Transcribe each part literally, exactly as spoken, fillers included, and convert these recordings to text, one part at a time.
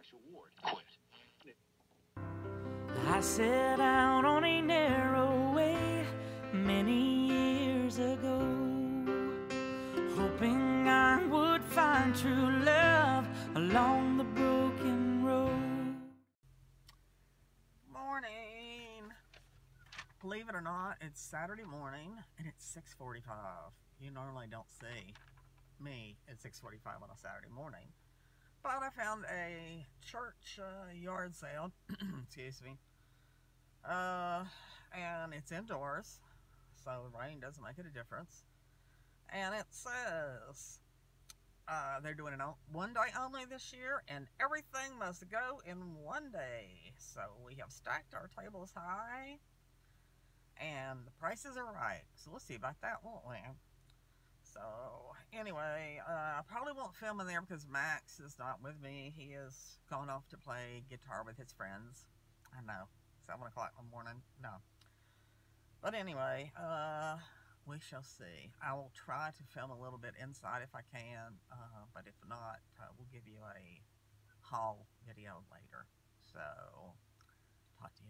special ward. Quit. I set out on a narrow way many years ago, hoping I would find true love along the broken road. Morning. Believe it or not, it's Saturday morning and it's six forty-five. You normally don't see me at six forty-five on a Saturday morning, but I found a church uh, yard sale, excuse me, uh, and it's indoors, so rain doesn't make it a difference. And it says uh, they're doing it on one day only this year, and everything must go in one day. So we have stacked our tables high, and the prices are right. So we'll see about that, won't we? So anyway, uh, I probably won't film in there because Max is not with me. He is gone off to play guitar with his friends. I know, seven o'clock in the morning. No. But anyway, uh, we shall see. I will try to film a little bit inside if I can, uh, but if not, uh, we'll give you a haul video later. So, talk to you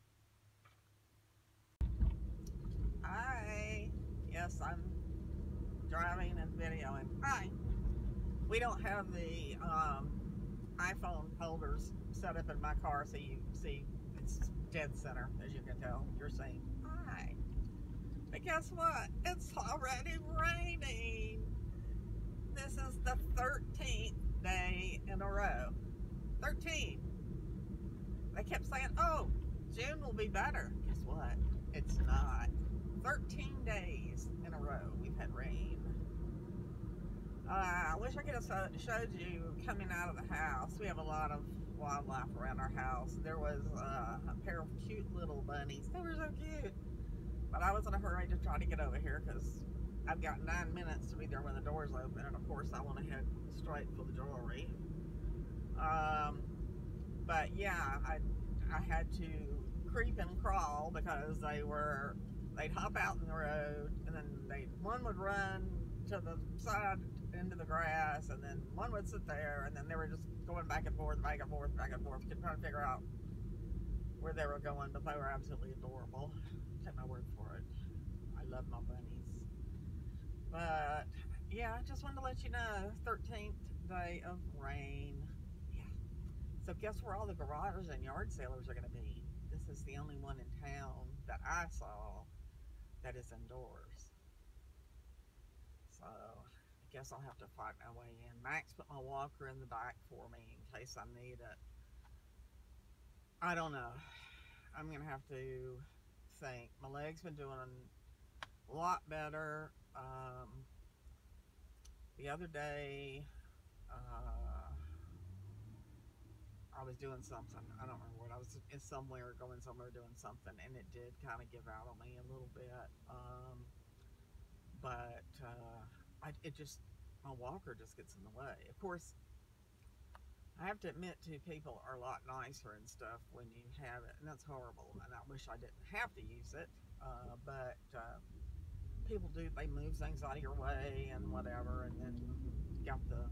later. Hi. Yes, I'm driving and videoing. Hi. We don't have the um, iPhone holders set up in my car, so you see it's dead center, as you can tell. You're saying hi. But guess what? It's already raining. This is the thirteenth day in a row. thirteen. They kept saying, oh, June will be better. Guess what? It's not. thirteen days in a row we've had rain. Uh, I wish I could have showed you coming out of the house. We have a lot of wildlife around our house. There was uh, a pair of cute little bunnies. They were so cute. But I was in a hurry to try to get over here because I've got nine minutes to be there when the doors open. And of course I want to head straight for the jewelry. Um, but yeah, I, I had to creep and crawl because they were... They'd hop out in the road, and then they one would run to the side into the grass, and then one would sit there, and then they were just going back and forth, back and forth, back and forth, trying to figure out where they were going, but they were absolutely adorable. Take my word for it. I love my bunnies. But, yeah, I just wanted to let you know, thirteenth day of rain. Yeah. So guess where all the garages and yard salers are going to be? This is the only one in town that I saw that is indoors. So I guess I'll have to fight my way in. Max put my walker in the back for me in case I need it. I don't know. I'm gonna have to think. My leg's been doing a lot better. Um, the other day uh, I was doing something. I don't remember what. I was in somewhere, going somewhere, doing something, and it did kind of give out on me a little bit. Um, but uh, I, it just, my walker just gets in the way. Of course, I have to admit to people are a lot nicer and stuff when you have it, and that's horrible. And I wish I didn't have to use it. Uh, but uh, people do, they move things out of your way and whatever, and then you got the,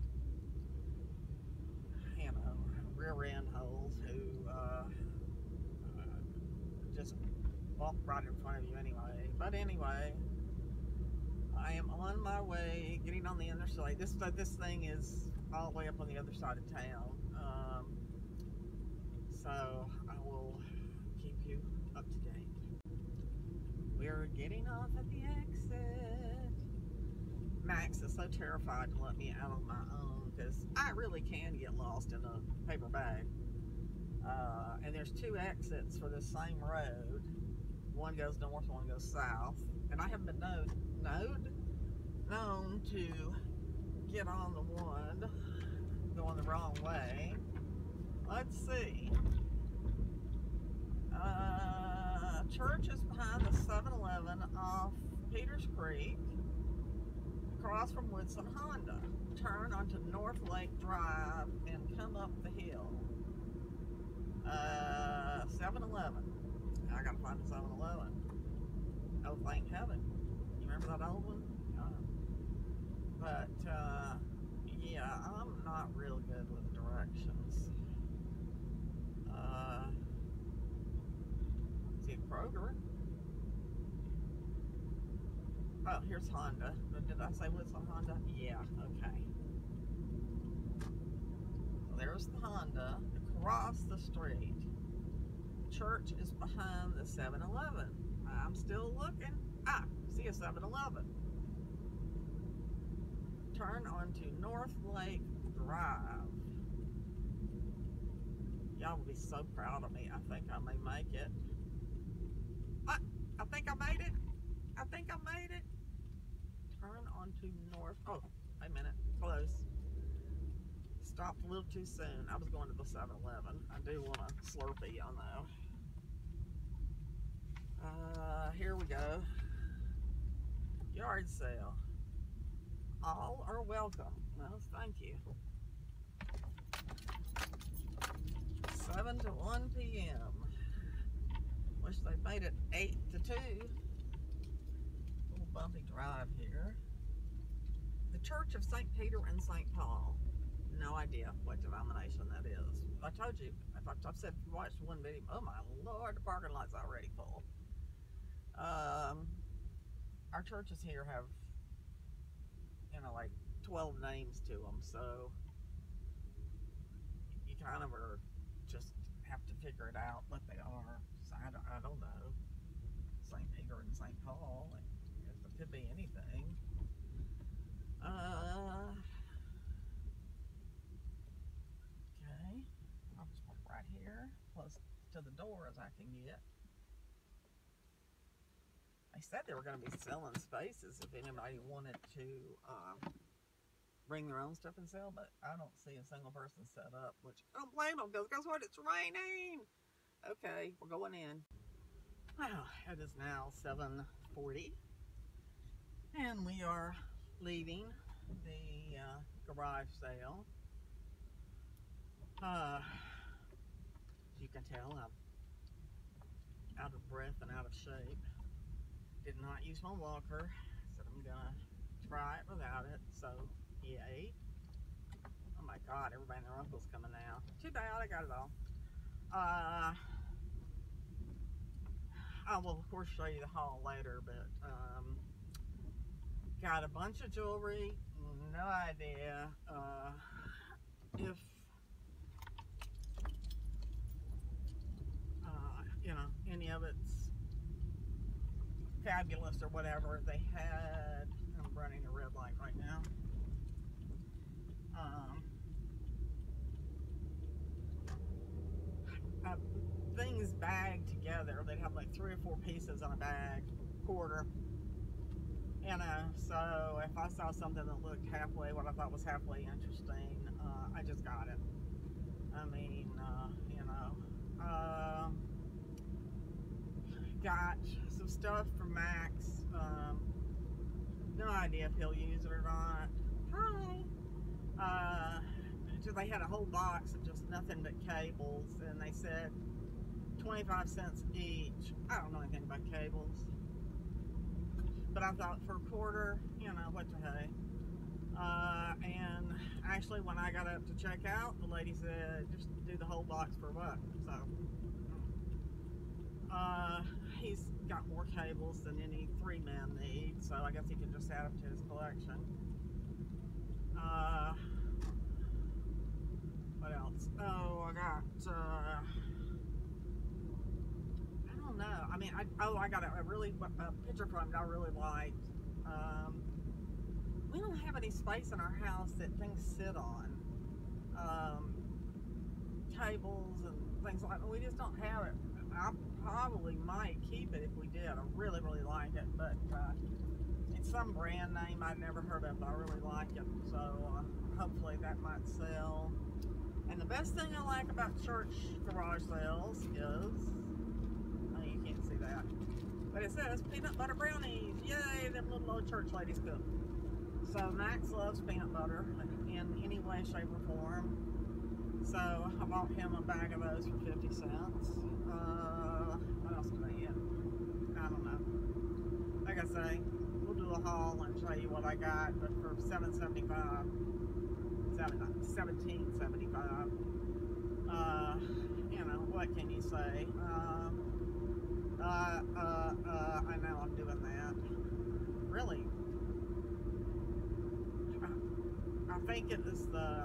you know, rear end holes who uh, uh, just walk right in front of you anyway. But anyway, I am on my way, getting on the other side. This this thing is all the way up on the other side of town. Um, so I will keep you up to date. We're getting off at the exit. Max is so terrified to let me out on my own because I really can get lost in a paper bag. Uh, and there's two exits for the same road. One goes north, one goes south. And I have been known, known, known to get on the one going the wrong way. Let's see. Uh, church is behind the seven eleven off Peters Creek, across from Woodson Honda. Turn onto North Lake Drive and come up the hill. Uh, seven eleven. I gotta find the seven eleven. Oh, thank heaven. You remember that old one? Uh, but, uh, yeah, I'm not real good with directions. Kroger. Oh, here's Honda. Did I say what's a Honda? Yeah, okay. There's the Honda. Across the street. Church is behind the seven eleven. I'm still looking. Ah, see a seven eleven. Turn onto North Lake Drive. Y'all will be so proud of me. I think I may make it. What? I think I made it. I think I made it. Turn onto North. Oh, wait a minute. Close. Stopped a little too soon. I was going to the seven eleven. I do want a Slurpee, y'all know. Uh, here we go. Yard sale. All are welcome. Well, thank you. seven to one p m Wish they made it eight to two. Little bumpy drive here. The Church of Saint Peter and Saint Paul. No idea what denomination that is. I told you, if I, I've said if you watched one video, oh my Lord, the parking lot's already full. Um, our churches here have, you know, like twelve names to them, so you kind of are just have to figure it out what they are. So I, don't, I don't know. Saint Peter and Saint Paul, like, it could be anything. Uh, okay, I'll just walk right here, close to the door as I can get. They said they were going to be selling spaces if anybody wanted to uh, bring their own stuff and sell, but I don't see a single person set up, which I don't blame them, because guess what? It's raining. Okay, we're going in. Well, it is now seven forty, and we are leaving the uh, garage sale. Uh, as you can tell, I'm out of breath and out of shape. Did not use my walker, said I'm gonna try it without it, so yay. Oh my God, everybody and their uncle's coming now. Too bad, I got it all. Uh, I will of course show you the haul later, but um, got a bunch of jewelry, no idea uh, if, uh, you know, any of it's fabulous or whatever. They had, I'm running a red light right now. Um, uh, things bagged together. They'd have like three or four pieces in a bag, quarter. You know, so if I saw something that looked halfway, what I thought was halfway interesting, uh, I just got it. I mean, uh, you know, uh, got some stuff from Max. Um, no idea if he'll use it or not. Hi. Uh, so they had a whole box of just nothing but cables, and they said twenty-five cents each. I don't know anything about cables, but I thought for a quarter, you know, what the heck. Uh, and actually, when I got up to check out, the lady said, just do the whole box for a buck. So, uh, he's got more cables than any three men need, so I guess he can just add them to his collection. Uh, what else? Oh, I got, uh, I don't know. I mean, I, oh, I got a, a really, a picture frame that I really liked. Um, we don't have any space in our house that things sit on. Um, tables and things like that. We just don't have it. I probably might keep it if we did. I really, really like it, but uh, it's some brand name I've never heard of, but I really like it. So uh, hopefully that might sell. And the best thing I like about church garage sales is, oh, you can't see that, but it says peanut butter brownies. Yay, them little old church ladies cook. So Max loves peanut butter in any way, shape, or form. So I bought him a bag of those for fifty cents. Uh, what else did I get? I don't know. Like I say, we'll do a haul and show you what I got, but for seven seventy-five, seventeen seventy-five. Uh, you know, what can you say? Um, Uh, uh, uh, I know I'm doing that. Really? I, I think it is the,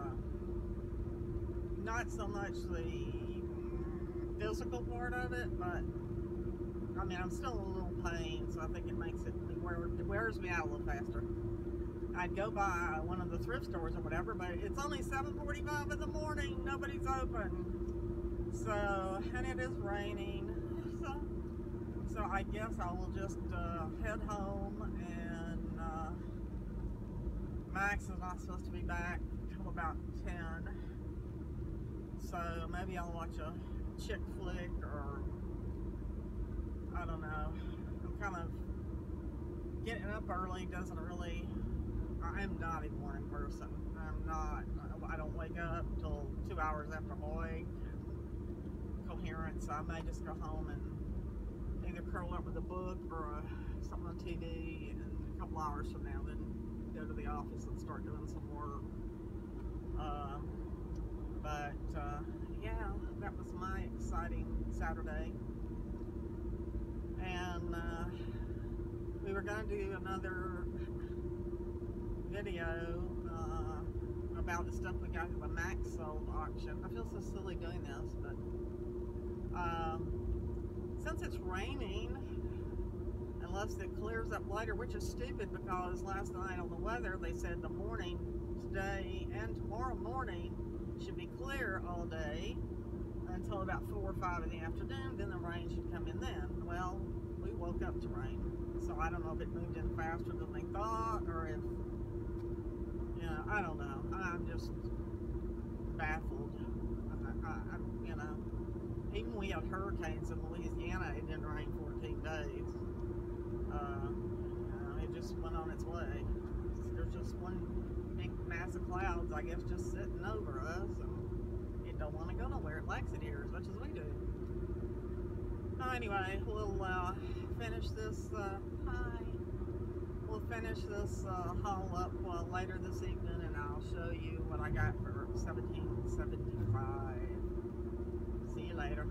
not so much the physical part of it, but I mean, I'm still in a little pain, so I think it makes it, it wears, it wears me out a little faster. I'd go by one of the thrift stores or whatever, but it's only seven forty-five in the morning, nobody's open. So, and it is raining. So, so I guess I will just uh, head home, and uh, Max is not supposed to be back until about ten. So maybe I'll watch a chick flick, or I don't know. I'm kind of getting up early doesn't really, I'm not a morning person. I'm not, I don't wake up until two hours after awake, coherent, so I may just go home and either curl up with a book or a, something on T V, and a couple hours from now then go to the office and start doing some work. Uh, but uh, yeah, that was my exciting Saturday. And uh, we were going to do another video uh, about the stuff we got at the Max sold auction. I feel so silly doing this, but um, since it's raining, unless it clears up later, which is stupid because last night on the weather they said the morning today and tomorrow morning should be clear all day until about four or five in the afternoon, then the rain should come in then. Well, we woke up to rain, so I don't know if it moved in faster than they thought, or if, you know, I don't know. I'm just baffled. I, I, I, you know, even we had hurricanes in Louisiana, it didn't rain fourteen days. Uh, you know, it just went on its way. There's just one big mass of clouds, I guess, just sitting over us, and it don't want to go nowhere. It likes it here as much as we do. Oh, anyway, we'll uh, finish this. Uh, hi. We'll finish this uh, haul up uh, later this evening, and I'll show you what I got for seventeen seventy-five. See you later.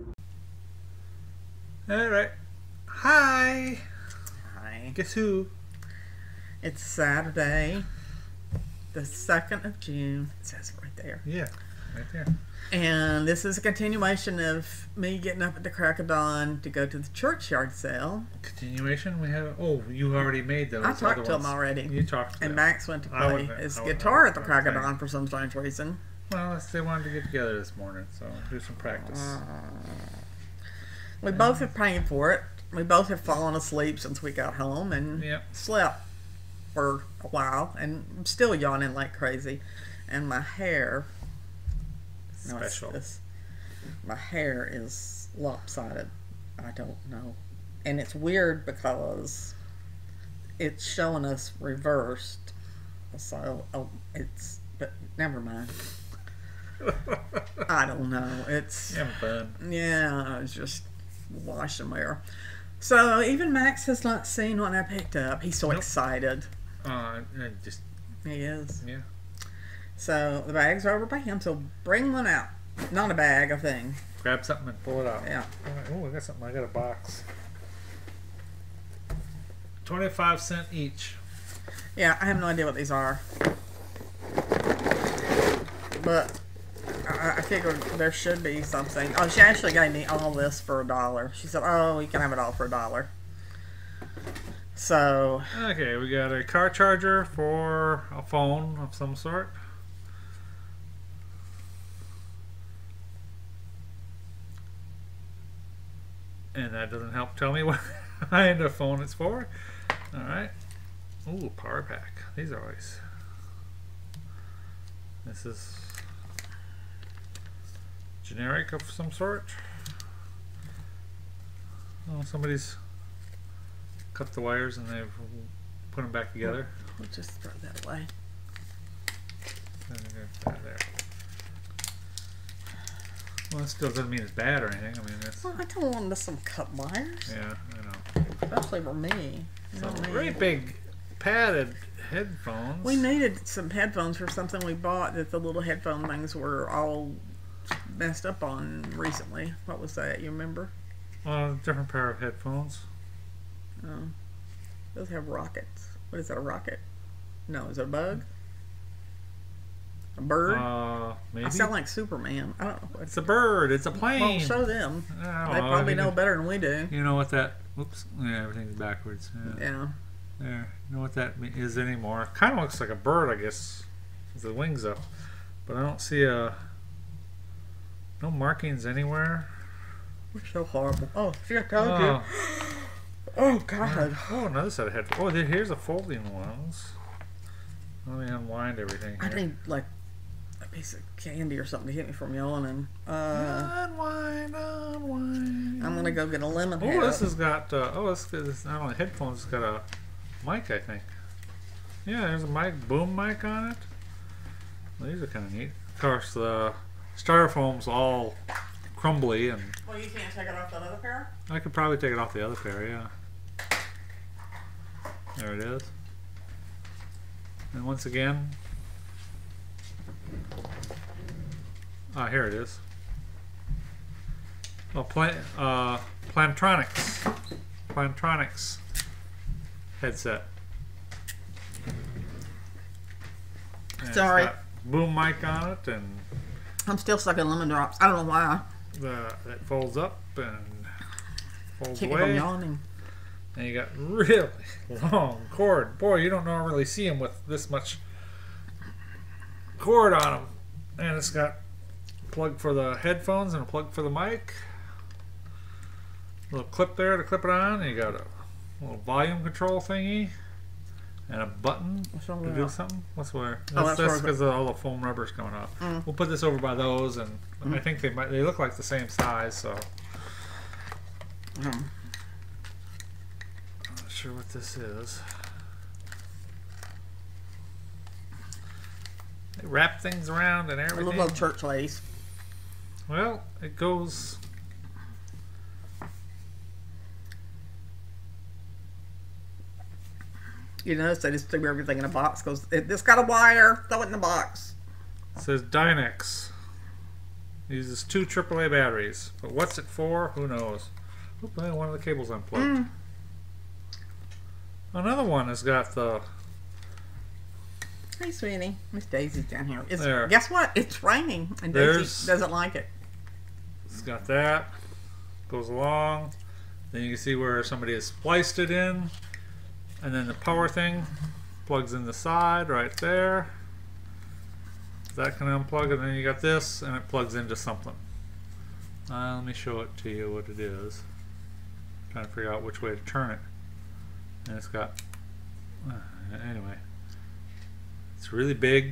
All right. Hi. Hi. Guess who? It's Saturday, the second of June. It says it right there. Yeah, right there. And this is a continuation of me getting up at the crack of dawn to go to the churchyard sale. Continuation. We have. Oh, you already made those. I talked other to him ones. already. You talked to And them. Max went to I play wouldn't- his I wouldn't- guitar at the crack of okay. dawn for some strange reason. Well, it's- they wanted to get together this morning, so do some practice. Uh, we both have paid for it. We both have fallen asleep since we got home and Yep. slept for a while, and I'm still yawning like crazy. And my hair, no, it's Special. this. My hair is lopsided. I don't know. And it's weird because it's showing us reversed. So, oh, it's, but never mind. I don't know. It's, Having fun. yeah, it's just wash and wear. So, even Max has not seen what I picked up. He's so Nope. excited. Uh, I just He is. yeah. So, the bags are over by him, so bring one out. Not a bag, a thing. Grab something and pull it out. Yeah. Oh, I got something. I got a box. Twenty-five cent each. Yeah, I have no idea what these are. But I, I figured there should be something. Oh, she actually gave me all this for a dollar. She said, oh, you can have it all for a dollar. So, Okay, we got a car charger for a phone of some sort. And that doesn't help tell me what kind of phone it's for. Alright. Ooh, power pack. These are always. This is generic of some sort. Oh, somebody's cut the wires and they've put them back together. we'll just throw that away. There. Well, that still doesn't mean it's bad or anything. I mean, it's Well, I don't want some cut wires. yeah, I know. Especially for me. You So know me. very big padded headphones. We needed some headphones for something we bought that the little headphone things were all messed up on recently. What was that? You remember? Uh, different pair of headphones. Oh. Those have rockets. What is that, a rocket? No, is it a bug? A bird? Uh, maybe. I sound like Superman. I don't know. It's a bird. It's a plane. Well, show them. I don't They know. probably You know know- better than we do. You know what that? Oops. Yeah, everything's backwards. Yeah. Yeah. There. You know what that me- is anymore? Kind of looks like a bird, I guess, with the wings up. But I don't see a no markings anywhere. We're so horrible. Oh, see, I told Oh. you. Oh, God. Oh, another set of headphones. Oh, there- here's the folding ones. Let me unwind everything I here. need, like, a piece of candy or something to hit me from yawning. Uh, unwind, unwind. I'm going to go get a lemon Oh, head. this has got. Uh, oh, this is not only headphones. It's got a mic, I think. Yeah, there's a mic, boom mic on it. Well, these are kind of neat. Of course, the styrofoam's all crumbly, and Well, you can't take it off that other pair? I could probably take it off the other pair. Yeah. There it is. And once again, ah, here it is. Oh, plan, uh, Plantronics, Plantronics headset. And it's Sorry. got boom mic on it, and I'm still stuck in lemon drops. I don't know why. the it folds up and folds Keep me from away. yawning. And you got really long cord. Boy, you don't normally see them with this much cord on them. And it's got a plug for the headphones and a plug for the mic. Little clip there to clip it on. And you got a little volume control thingy. And a button What's wrong to with do that? something. What's where? Oh, That's that's where because all the foam rubber's coming off. Mm. We'll put this over by those, and Mm. I think they might. They look like the same size, so Mm. I'm not sure what this is. They wrap things around and I everything. love church lace. Well, it goes. You notice they just threw everything in a box because this got a wire. Throw it in the box. It says Dynex. Uses two triple A batteries, but what's it for? Who knows? Oop, one of the cables unplugged. Mm. Another one has got the. Hey, sweetie. Miss Daisy's down here. It's, There. Guess what? It's raining, and There's- Daisy doesn't like it. It's got that. Goes along. Then you can see where somebody has spliced it in. And then the power thing plugs in the side right there. That can unplug, and then you got this, and it plugs into something. Uh, let me show it to you what it is. Trying to figure out which way to turn it. And it's got. Uh, anyway. It's really big.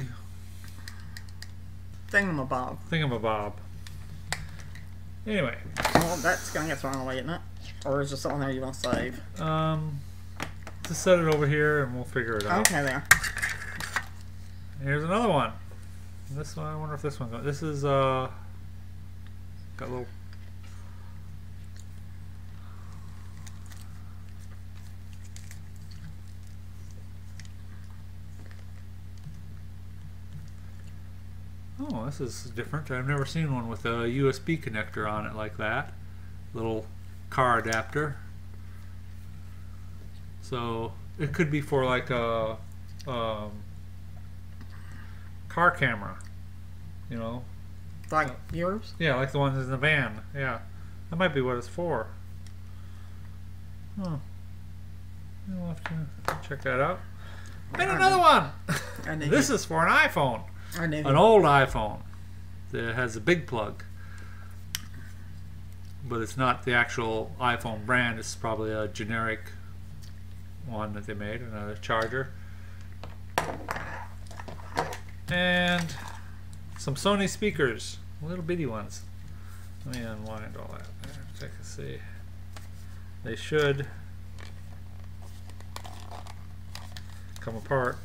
Thingamabob. Thingamabob. Anyway. Well, that's going to get thrown away, isn't it? Or is there something there you want to save? Um, just set it over here and we'll figure it out. Okay, there. Here's another one. This one, I wonder if this one goes. This is, uh, got a little. Oh, this is different. I've never seen one with a U S B connector on it like that. Little car adapter. So it could be for like a um, car camera, you know. Like Uh, yours? Yeah, like the ones in the van. Yeah, that might be what it's for. Oh, we'll have to check that out. And another one. I knew This you- is for an iPhone. I knew An you- old iPhone that has a big plug, but it's not the actual iPhone brand. It's probably a generic one that they made, another charger, and some Sony speakers, little bitty ones. Let me unwind all that. Check and see. They should come apart.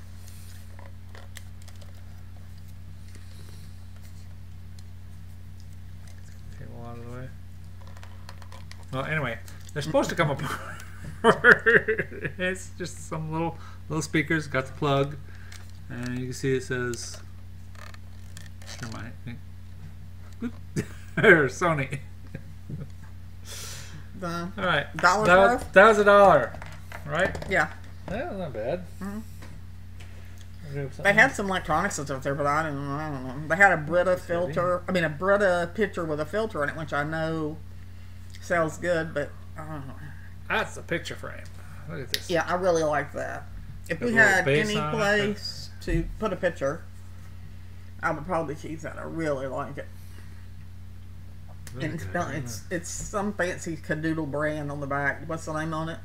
Cable out of the way. Well, anyway, they're supposed to come apart. It's just some little little speakers. Got the plug, and you can see it says. Sure, my thing. Boop. There, Sony. The All right. dollar's that, worth? that was a dollar, right? Yeah. Yeah, not bad. Mm-hmm. They They had some electronics stuff there, but I don't know. I don't know. They had a Brita filter. I mean, a Brita pitcher with a filter in it, which I know sells good, but I don't know. That's a picture frame. Look at this. Yeah, I really like that. If Got we a little had base any on it. place to put a picture, I would probably choose that. I really like it. Really And it's, good, not- isn't it's it's some fancy cadoodle brand on the back. What's the name on it?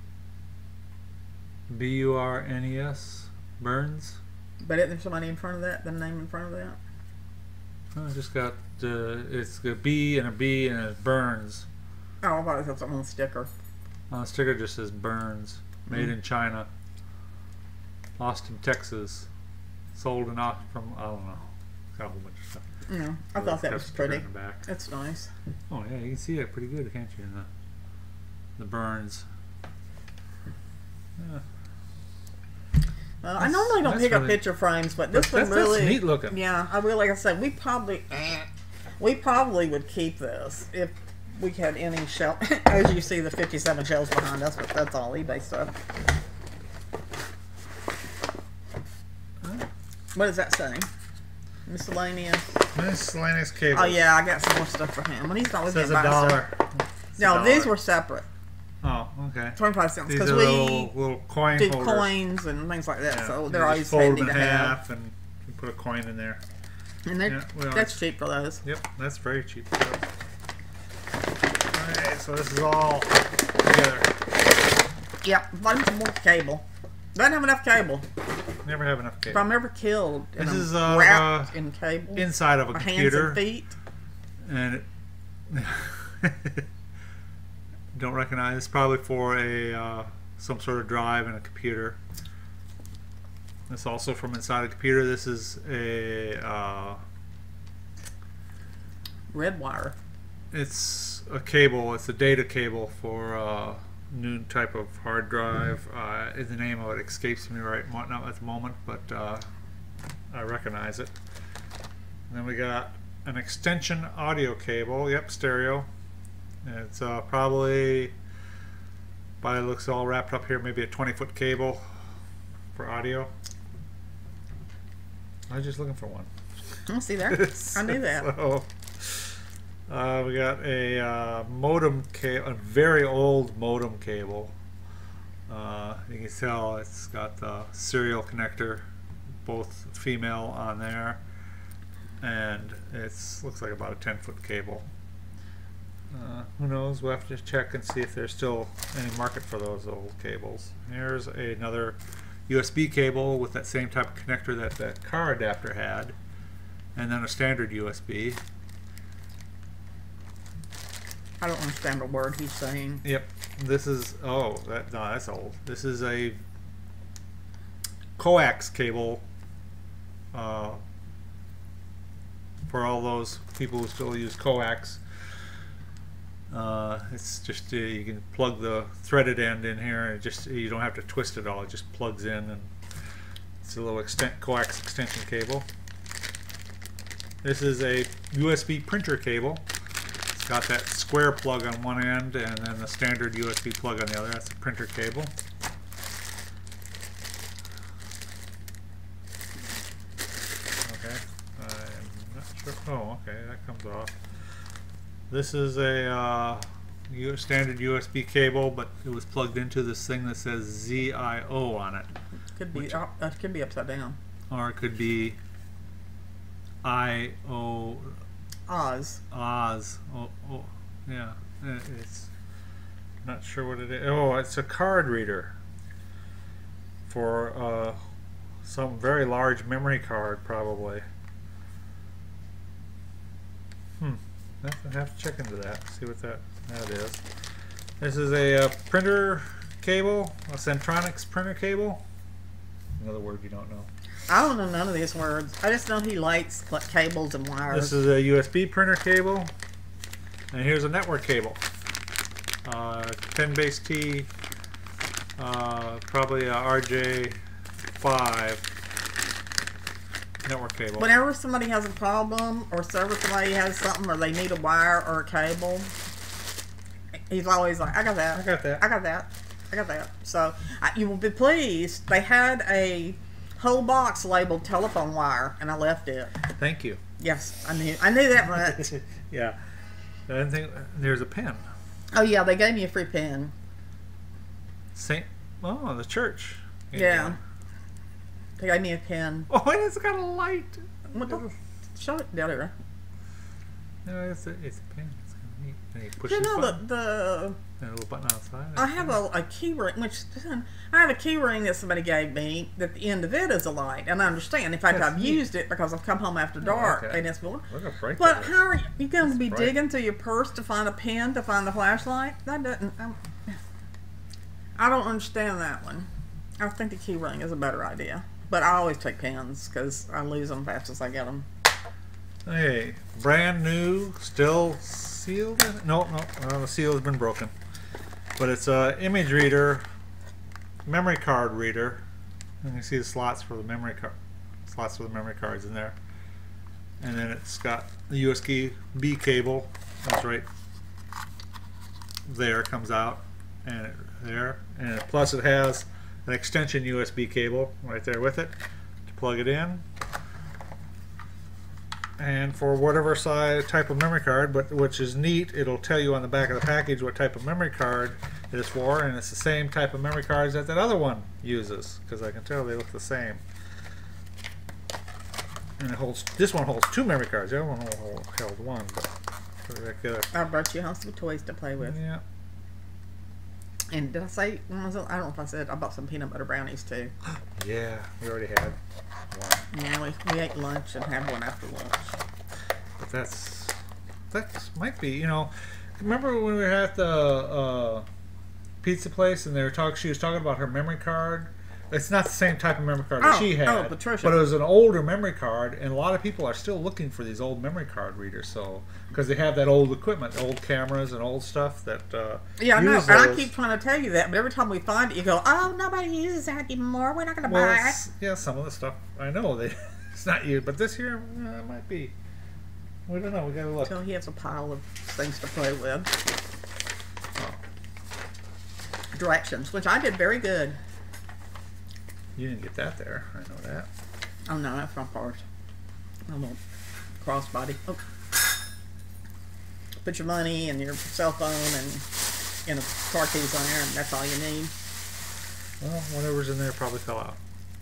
it? B U R N E S. Burns. But isn't there somebody in front of that? The name in front of that? Oh, I just got uh, it's a B and a B and it's Burns. Oh, I thought it was something on the sticker. Uh, the sticker just says Burns, made Mm. in China, Austin, Texas, sold in Austin from I don't know, got a whole bunch of stuff. Yeah, I So thought it's that got was a sticker pretty. in the back. That's nice. Oh yeah, you can see it pretty good, can't you? In the the Burns. Yeah. Well, I normally don't that's pick up really- picture frames, but this That's, one that's really, neat looking. yeah, I really, like I said, we probably, we probably would keep this if we had any shelf. As you see, the fifty-seven shelves behind us, but that's all eBay stuff. What does that say? Miscellaneous. Miscellaneous cable. Oh yeah, I got some more stuff for him. When he's not with me, Says a buy dollar. stuff. It's a No, dollar. these were separate. Oh, okay. Twenty-five cents These because are we little, little coin do holders. coins and things like that, Yeah, so you they're just always fold handy them in to have. half and you put a coin in there. And they're, Yeah, we always- that's cheap for those. Yep, that's very cheap. Alright, so this is all together. Yeah, find some more cable. Doesn't have enough cable. Never have enough If cable. I'm ever killed and This I'm is, uh, wrapped uh, in cable, Inside of a my hands computer. and feet. And it don't recognize. It's probably for a uh, some sort of drive in a computer. It's also from inside a computer. This is a uh, Red wire. it's a cable. It's a data cable for uh, new type of hard drive. Uh, the name of it escapes me right mo- not at the moment, but uh, I recognize it. And then we got an extension audio cable. Yep, stereo. It's uh, probably, by the looks all wrapped up here, maybe a twenty foot cable for audio. I was just looking for one. I see there. I knew that. So, uh, we got a uh, modem cable, a very old modem cable. Uh, you can tell it's got the serial connector, both female on there, and it's looks like about a ten foot cable. Uh, who knows? We'll have to check and see if there's still any market for those old cables. Here's another U S B cable with that same type of connector that that car adapter had, and then a standard U S B. I don't understand a word he's saying. Yep. This is oh that no that's old. This is a coax cable uh, for all those people who still use coax. Uh, it's just uh, you can plug the threaded end in here and it just you don't have to twist it all. It just plugs in and it's a little extent coax extension cable. This is a U S B printer cable. It's got that square plug on one end and then the standard U S B plug on the other. That's a printer cable. Okay, I'm not sure. Oh, okay, that comes off. This is a uh, U- standard U S B cable, but it was plugged into this thing that says Z I O on it, Could be. Which- Uh, it could be upside down. or it could be I O Oz. Oz. Oh, oh, yeah. Uh, It's not sure what it is. Oh, it's a card reader for uh, some very large memory card, probably. Hmm. I have to- have to check into that. See what that that is. This is a uh, printer cable, a Centronics printer cable. Another word you don't know. I don't know none of these words. I just know he likes like, cables and wires. This is a U S B printer cable, and here's a network cable. Uh, ten base T, uh, probably a R J five network cable. Whenever somebody has a problem, or server somebody has something, or they need a wire or a cable, he's always like, I got that. I got that. I got that. I got that. So I, you will be pleased. They had a whole box labeled telephone wire, and I left it. Thank you. Yes, I knew. I knew that much. Yeah. I didn't think there's a pen. Oh yeah, they gave me a free pen. Saint. Oh, the church. Yeah. They gave me a pen. Oh, it's got a light. What the? Show it down there. No, it's a, it's a pen. It's kind of neat. And you push You this know button. the the. And a little button outside. I have a, a key ring, which I have a key ring that somebody gave me. That the end of it is a light, and I understand. In fact, That's I've neat. used it because I've come home after dark, okay. and it's more. Look how bright But that is. how are you, you going to be bright. digging through your purse to find a pen to find the flashlight? That doesn't. I'm, I don't understand that one. I think the key ring is a better idea, but I always take pens because I lose them fast as I get them. Hey, brand new, still sealed? No, no, well, the seal has been broken. But it's a image reader, memory card reader, and you see the slots for the memory card, slots for the memory cards in there. And then it's got the U S B cable. That's right there, comes out, and it, there, and it, plus it has an extension U S B cable right there with it to plug it in. And for whatever size type of memory card, but which is neat, it'll tell you on the back of the package what type of memory card it is for, and it's the same type of memory cards that that other one uses, because I can tell they look the same. And it holds. This one holds two memory cards. The other one only held one, but put it back together. I brought you home some toys to play with. Yeah. And did I say? when was it? I don't know if I said I bought some peanut butter brownies too. Yeah, we already had one. Yeah, we, we ate lunch and had one after lunch. But that's that might be, you know. Remember when we were at the uh, pizza place and they were talking? She was talking about her memory card. It's not the same type of memory card that Oh, she had, oh, Patricia. but it was an older memory card, and a lot of people are still looking for these old memory card readers. So because they have that old equipment, old cameras and old stuff that uh, Yeah, I know, use and I those. keep trying to tell you that, but every time we find it, you go, "Oh, nobody uses that anymore. We're not going to Well, buy it's- it." yeah, some of the stuff I know they it's not you, but this here uh, it might be. We don't know. We gotta look. So he has a pile of things to play with. Oh, Directions, which I did very good. you didn't get that there. I know that. Oh no, that's my part. I won't crossbody. Oh. Put your money and your cell phone and in a car keys on there, and that's all you need. Well, whatever's in there probably fell out.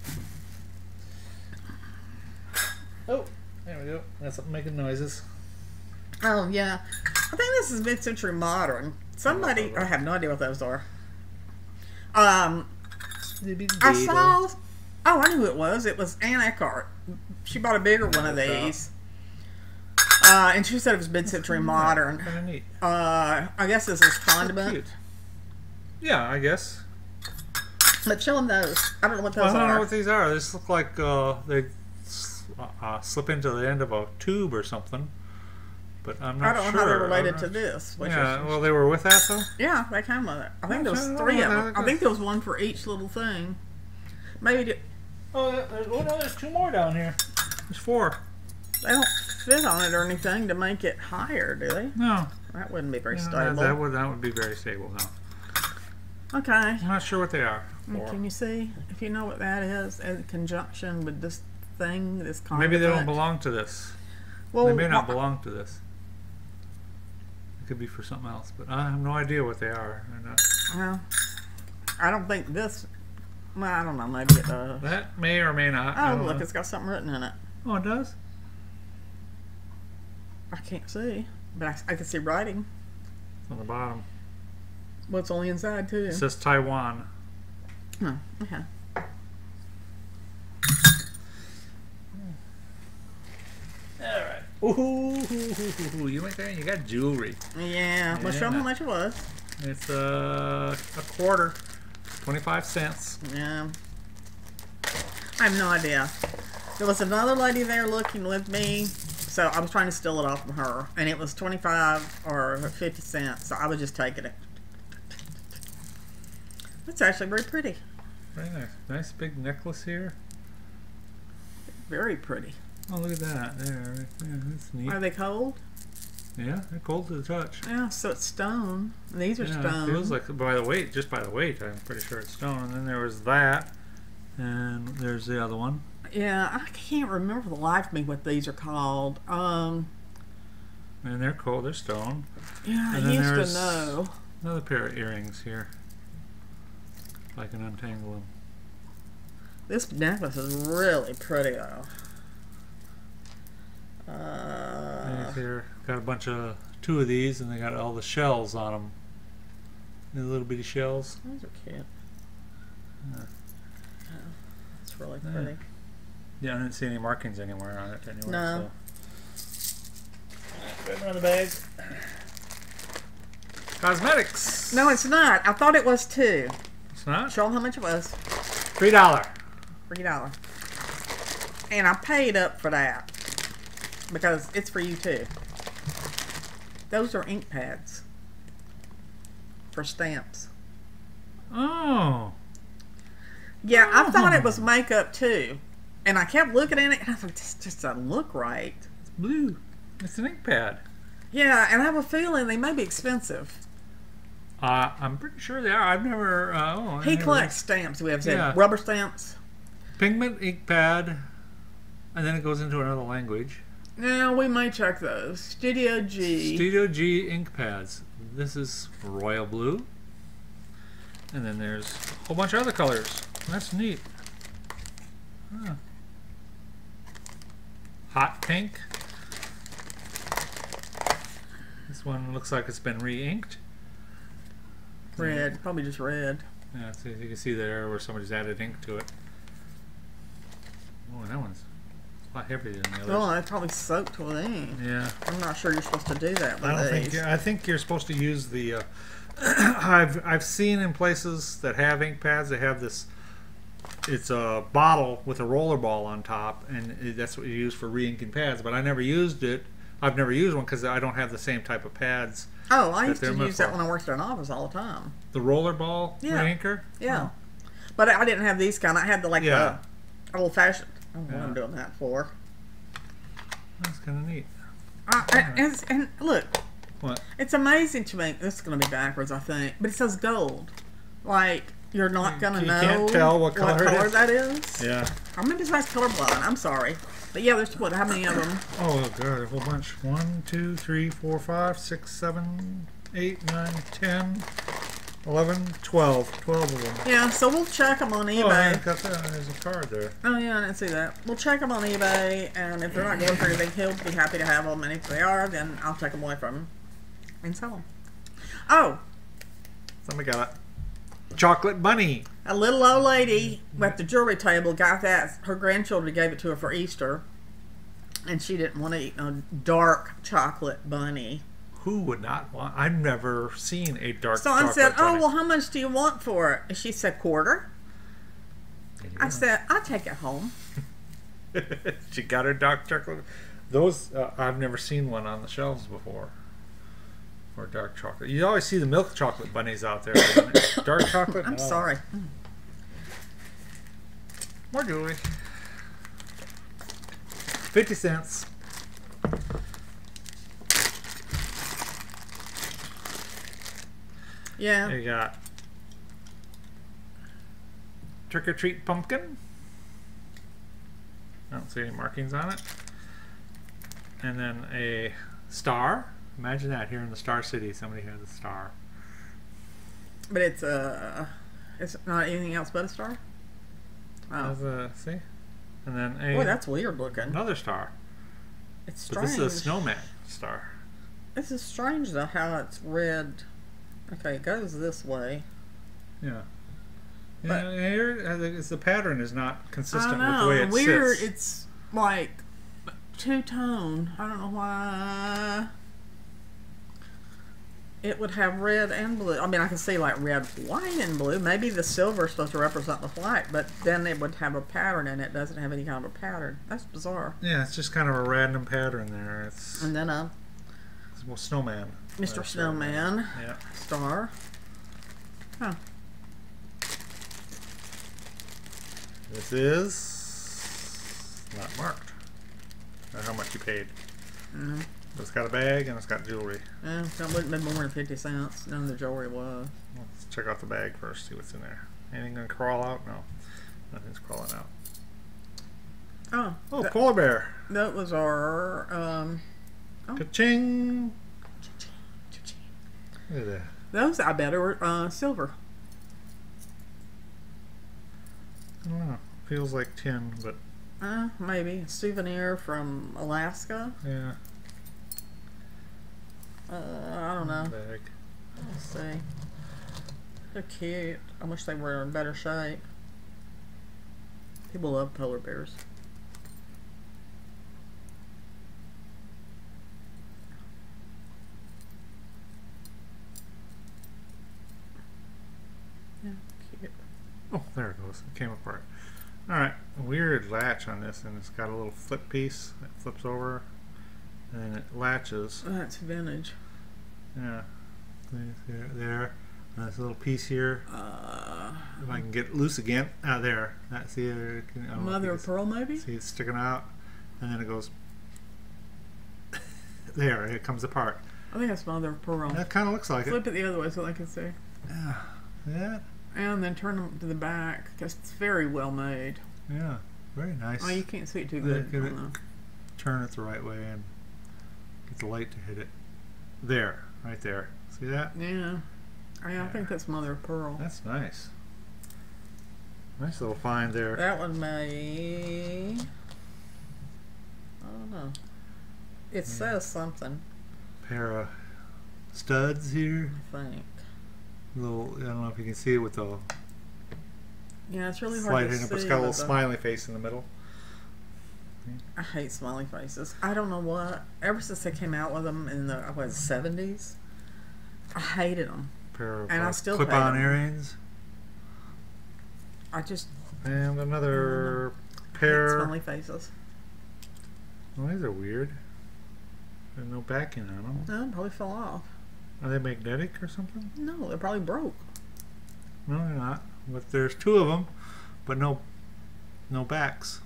Oh, there we go. That's something making noises. Oh yeah, I think this is mid-century modern. Somebody, I have no idea what those are. Um, I saw. Oh, I knew who it was. It was Ann Eckhart. She bought a bigger one of these, uh, and she said it was mid-century modern. Kind of neat. Uh, I guess this is condiment. Cute. Yeah, I guess. But show them those. I don't know what those Well, I don't are. know what these are. They just look like uh, they s- uh, slip into the end of a tube or something. But I'm not I don't sure. know how they're related I'm to not- this. Which Yeah, is, well, they were with that though. yeah, they came with it. I think there was Okay, three of well, them. that- I think there was one for each little thing. Maybe they- Oh, there's, oh no, there's two more down here. There's four. they don't fit on it or anything to make it higher, do they? No, That wouldn't be very Yeah, stable. that, that would that would be very stable. No, Okay. I'm not sure what they are. for. Can you see if you know what that is in conjunction with this thing, this condiment? Maybe they don't belong to this. Well, They may not wha- belong to this. It could be for something else, but I have no idea what they are. They're not. Well, I don't think this. Well, I don't know. Maybe it does. That may or may not. I Oh, don't look, know. it's got something written in it. Oh, it does? I can't see, but I, I can see writing. It's on the bottom. What's on the inside too? It says Taiwan. Oh, okay. Alright. Ooh, you went there and you got jewelry. Yeah. Well, show them how much it was. It's uh, a quarter. twenty-five cents. Yeah. I have no idea. There was another lady there looking with me, so I was trying to steal it off from her, and it was twenty-five or fifty cents, so I was just taking it. It's actually very pretty. Very nice. Nice big necklace here. Very pretty. Oh, look at that. There, right there. That's neat. Are they cold? Yeah, they're cold to the touch. Yeah, so it's stone. And these are Yeah, stone. it feels like by the weight, just by the weight, I'm pretty sure it's stone. And then there was that, and there's the other one. Yeah, I can't remember for the life of me what these are called. Um, And they're cold, they're stone. yeah, And I then used there's to know. Another pair of earrings here. If I can untangle them. This necklace is really pretty though. Uh, These here got a bunch of two of these, and they got all the shells on them. The little bitty shells. those are cute. Yeah. It's really Yeah. pretty. Yeah, I didn't see any markings anywhere on it anywhere. No. So. Put it in the bag. Cosmetics. No, it's not. I thought it was too. It's not. Show them how much it was. Three dollar. Three dollars. And I paid up for that because it's for you too. Those are ink pads for stamps. Oh. Yeah, I thought it Oh. was makeup too, and I kept looking at it, and I thought this just doesn't look right. It's blue. It's an ink pad. Yeah, and I have a feeling they may be expensive. Uh, I'm pretty sure they are. I've never. Uh, oh, I He never- collects stamps. We have said Yeah. rubber stamps. Pigment ink pad, and then it goes into another language. Now we may check those. Studio G. Studio G ink pads. This is royal blue, and then there's a whole bunch of other colors. That's neat. Huh. Hot pink. This one looks like it's been re-inked. Red, probably just red. Yeah, so you can see there where somebody's added ink to it. Oh, that one's a lot heavier than the others. Oh, they probably soaked with ink. Yeah. I'm not sure you're supposed to do that with I don't these. think. I think you're supposed to use the. Uh, I've I've seen in places that have ink pads. They have this. It's a bottle with a roller ball on top, and it, that's what you use for re-inking pads. But I never used it. I've never used one because I don't have the same type of pads. Oh, I that used to they're meant use that for. when I worked in an office all the time. The roller ball Yeah. re-inker. Yeah. But I didn't have these kind. I had the like Yeah. the old fashioned. I don't know what I'm Yeah. doing that for. That's kind of neat. Uh, and, and, and look, What? it's amazing to me. This is going to be backwards, I think. But it says gold. Like, you're not going to You know can't tell what color it is? that is. Yeah. I'm maybe it's colorblind. I'm sorry. But yeah, there's what? How many of them? Oh god, a whole bunch. One, two, three, four, five, six, seven, eight, nine, ten, eleven, twelve. Twelve of them. Yeah, so we'll check them on Oh, I eBay. got that. There's a card there. Oh yeah, I didn't see that. We'll check them on eBay, and if they're not going for anything, he'll be happy to have them. And if they are, then I'll take them away from him and sell them. Oh, Somebody got it. Chocolate bunny. a little old lady at the jewelry table got that. Her grandchildren gave it to her for Easter, and she didn't want to eat no dark chocolate bunny. Who would not want? I've never seen a dark So I chocolate said, "Oh bunny. well, how much do you want for it?" And she said, "Quarter." There you I go. said, "I'll take it home." She got her dark chocolate. Those uh, I've never seen one on the shelves before. Or dark chocolate. You always see the milk chocolate bunnies out there. Dark chocolate. I'm No. sorry. More jewelry. Fifty cents. Yeah. You got trick or treat pumpkin. I don't see any markings on it. And then a star. Imagine that here in the Star City, somebody has a star. But it's uh, it's not anything else but a star. Oh, There's a, see? And then a boy, that's weird looking. another star. It's But strange. this is a snowman star. This is strange though how it's red. Okay, it goes this way. Yeah. But- Yeah, here, uh, it's the pattern is not consistent I know. with the way it Weird. sits. It's like two tone. I don't know why. It would have red and blue. I mean, I can see like red, white, and blue. Maybe the silver is supposed to represent the white, but then it would have a pattern in it. It doesn't have any kind of a pattern. That's bizarre. Yeah, it's just kind of a random pattern there. It's, And then a it's well, snowman. Mister Uh, Snowman Yeah. star. Huh. This is not marked. Or how much you paid. Mm. It's got a bag and it's got jewelry. Yeah, that wouldn't have been more than fifty cents. None of the jewelry was. Let's check out the bag first, see what's in there. Anything gonna crawl out? No. Nothing's crawling out. Oh. Oh, that, polar bear. That was our, um... Oh. Ka-ching! Look at that. Those, I bet, are uh, silver. I don't know. Feels like tin, but... Uh, maybe. A souvenir from Alaska. Yeah. Uh, I don't know. Bag. Let's see. They're cute. I wish they were in better shape. People love polar bears. Yeah, cute. Oh, there it goes. It came apart. Alright, weird latch on this, and it's got a little flip piece that flips over, and then it latches. That's vintage. Yeah. There, there. And this little piece here. Uh, If I can get it loose again. Ah, there. That, see, there, can, I don't know if Mother you of can pearl, maybe? see it's sticking out, and then it goes. There, it comes apart. I think that's mother of pearl. That kind of looks like Flip it the other way so I can see. it. Yeah. Yeah. And then turn them to the back because it's very well made. Yeah. Very nice. Oh, you can't see it too Yeah, good. give I it- don't know. Turn it the right way and get the light to hit it. There, right there. See that? Yeah. Yeah, I think that's mother of pearl. That's nice. Nice little find there. That one may. I don't know. It says something, Pair of studs here. I think. Little, I don't know if you can see it with the Yeah, it's really slide hard to in it, see. but it's got a little with the- smiley face in the middle. I hate smiley faces. I don't know what. Ever since they came out with them in the what seventies, I hated them. Pair of And I uh, still hate clip-on 'em. earrings. I just And another hate pair. smiley faces. Well, these are weird. There's no backing on them. No, it probably fell off. Are they magnetic or something? No, they're probably broke. No, they're not. But there's two of them, but no, no backs.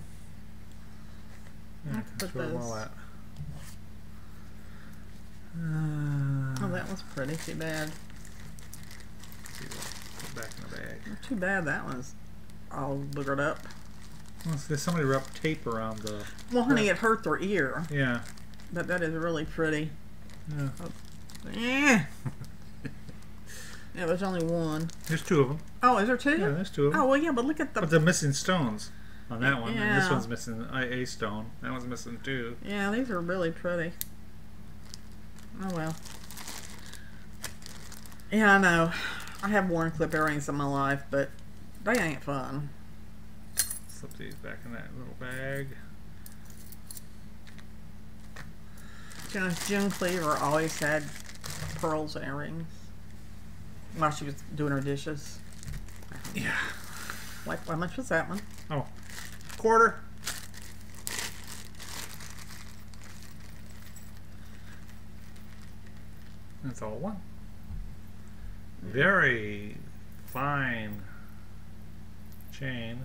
Yeah, I could that's put where I'm all those- at. Uh, Oh, that was pretty. Too bad. see that. Put it back in the bag. Too bad that one's all boogered up. Well, see, somebody wrapped tape around the. Well, honey, it hurt their ear, Yeah. but that is really pretty. Yeah. Yeah. Yeah, there's only one. There's two of them. Oh, is there two? Yeah, there's two of them. Oh, well, yeah, but look at the. But they're missing stones on that one, and this Yeah. one's missing a, a stone. That one's missing two. Yeah, these are really pretty. Oh, well. Yeah, I know. I have worn clip earrings in my life, but they ain't fun. Slip these back in that little bag. You know, June Cleaver always had pearls earrings while she was doing her dishes. Yeah. Like, how much was that one? Oh, quarter. That's all one. Very fine chain.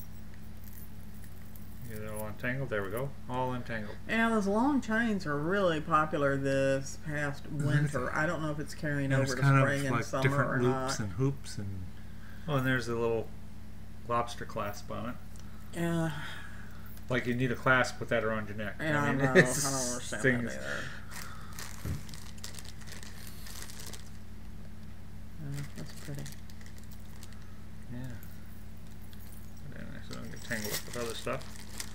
Get it all untangled. There we go. All entangled. Yeah, those long chains are really popular this past winter. I don't know if it's carrying There's over to kind spring of and like summer different or loops not. and hoops and. Oh, and there's a little lobster clasp on it. Yeah, Like you need a clasp with that around your neck. yeah, I, mean, know. I don't it's understand things- that either. Yeah, that's pretty. Yeah. And then so I don't get tangled up with other stuff.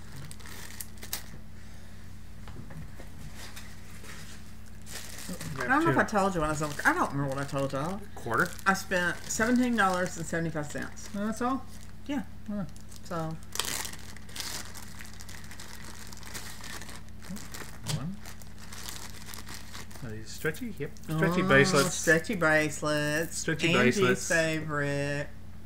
I don't know if I told you when I was. I don't remember what I told y'all. Quarter. I spent seventeen dollars and seventy five cents. Oh, that's all. Yeah. Huh. So One. Are these stretchy? Yep. Stretchy Oh, bracelets. Stretchy bracelets. Stretchy Angie's bracelets. favorite.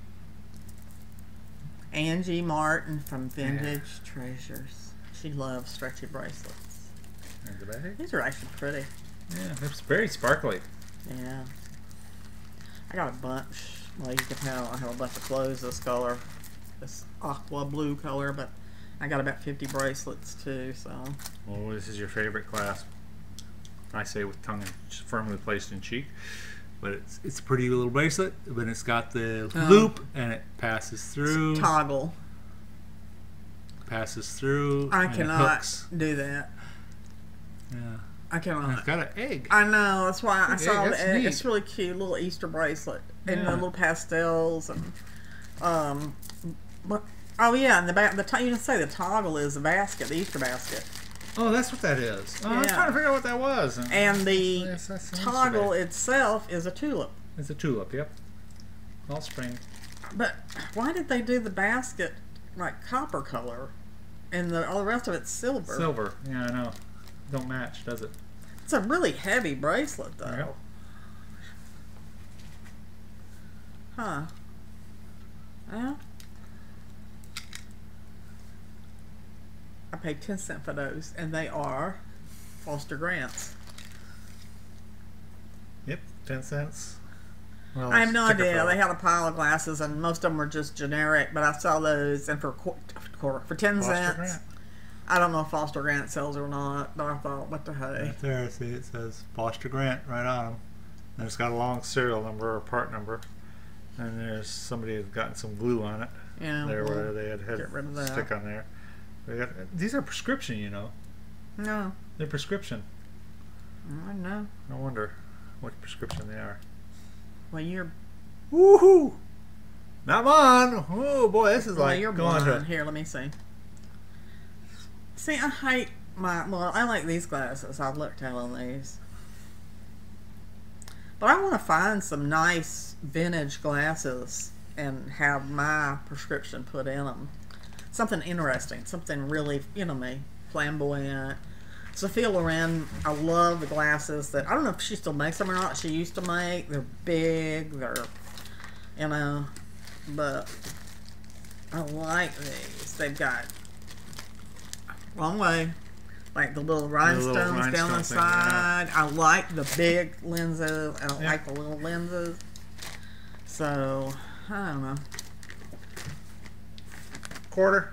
Angie Martin from Vintage Yeah. Treasures. She loves stretchy bracelets. There's the bag. These are actually pretty. Yeah, it's very sparkly. Yeah. I got a bunch. Well, you can tell I have a bunch of clothes this color. This aqua blue color, but I got about fifty bracelets too, so. Well, this is your favorite clasp. I say with tongue in, firmly placed in cheek. But it's it's a pretty little bracelet. But it's got the Oh. loop and it passes through. Toggle. Passes through. I and it cannot hooks. do that. Yeah. I And cannot. it's got an egg. I know. That's why I Yeah, saw that's the egg. neat. It's really cute, little Easter bracelet, and Yeah. the little pastels, and um, but oh yeah, and the back, the to- you can say the toggle is the basket, the Easter basket, Oh, that's what that is. Oh, I was Yeah. trying to figure out what that was. And, and the Yes, that's an toggle Easter egg. itself is a tulip. It's a tulip. Yep. All spring. But why did they do the basket like copper color, and the all the rest of it's silver? Silver. Yeah, I know. Don't match, does it? It's a really heavy bracelet, though. Yep. Huh? Well, I paid ten cent for those, and they are Foster Grants. Yep. Ten cents. Well, I have no sticker idea. fill. They had a pile of glasses, and most of them were just generic. But I saw those, and for qu- quarter for ten Foster cents. Grant. I don't know if Foster Grant sells or not, but I thought, what the hey? Right there, see it says Foster Grant right on them. And it's got a long serial number or part number. And there's somebody who's gotten some glue on it. Yeah. there well, where they had had get rid of that. stick on there. They got, these are prescription, you know. No, They're prescription. I don't know. I wonder what prescription they are. Well, you're Woohoo! Not mine! Oh boy, this is well, like you're going blind. to. Here, let me see. See, I hate my. Well, I like these glasses. I've looked at on these, but I want to find some nice vintage glasses and have my prescription put in them. Something interesting, something really, you know me, flamboyant. Sophia Loren, I love the glasses that, I don't know if she still makes them or not. She used to make. They're big. They're, you know, but I like these. They've got long way, like the little rhinestones rhinestone down the thing, yeah. side. I like the big lenses. I don't Yeah. like the little lenses. So I don't know. Quarter.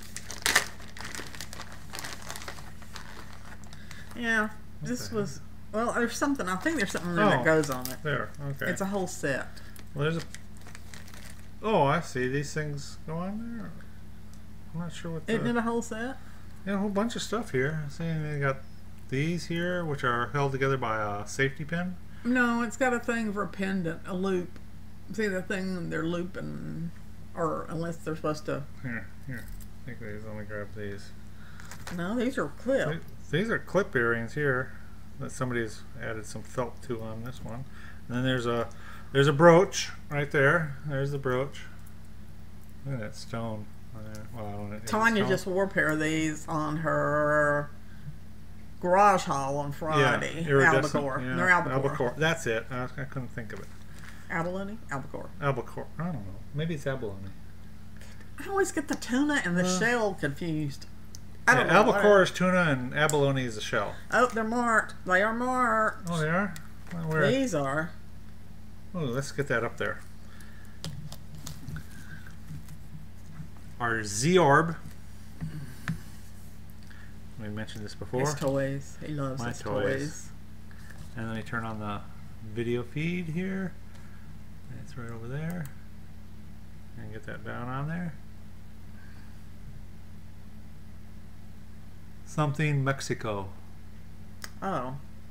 Yeah, this Okay. was. Well, there's something. I think there's something there Oh. that goes on it. There, okay. It's a whole set. Well, there's a. Oh, I see. These things go on there. I'm not sure what the. Isn't it a whole set? Yeah, a whole bunch of stuff here. See, they got these here, which are held together by a safety pin. No, it's got a thing for a pendant, a loop. See the thing they're looping, or unless they're supposed to. Here, here. I think these. Let me grab these. No, these are clip. Th- These are clip earrings here that somebody's added some felt to on this one. And then there's a there's a brooch right there. There's the brooch. Look at that stone. Uh, Well, I don't know. Is it Tanya stone? just wore a pair of these on her garage haul on Friday. Yeah, iridescent, Albacore. yeah, They're albacore. albacore. That's it. I, I couldn't think of it. Abalone? Albacore. Albacore. I don't know. Maybe it's abalone. I always get the tuna and the Uh, shell confused. I Yeah, don't know. albacore is tuna and abalone is a shell. Oh, they're marked. They are marked. Oh, they are? Well, where? These are. Oh, let's get that up there. Our Z-Orb. We mentioned this before. His toys. He loves My his toys. toys. And let me turn on the video feed here. It's right over there. And get that down on there. Something Mexico. Oh.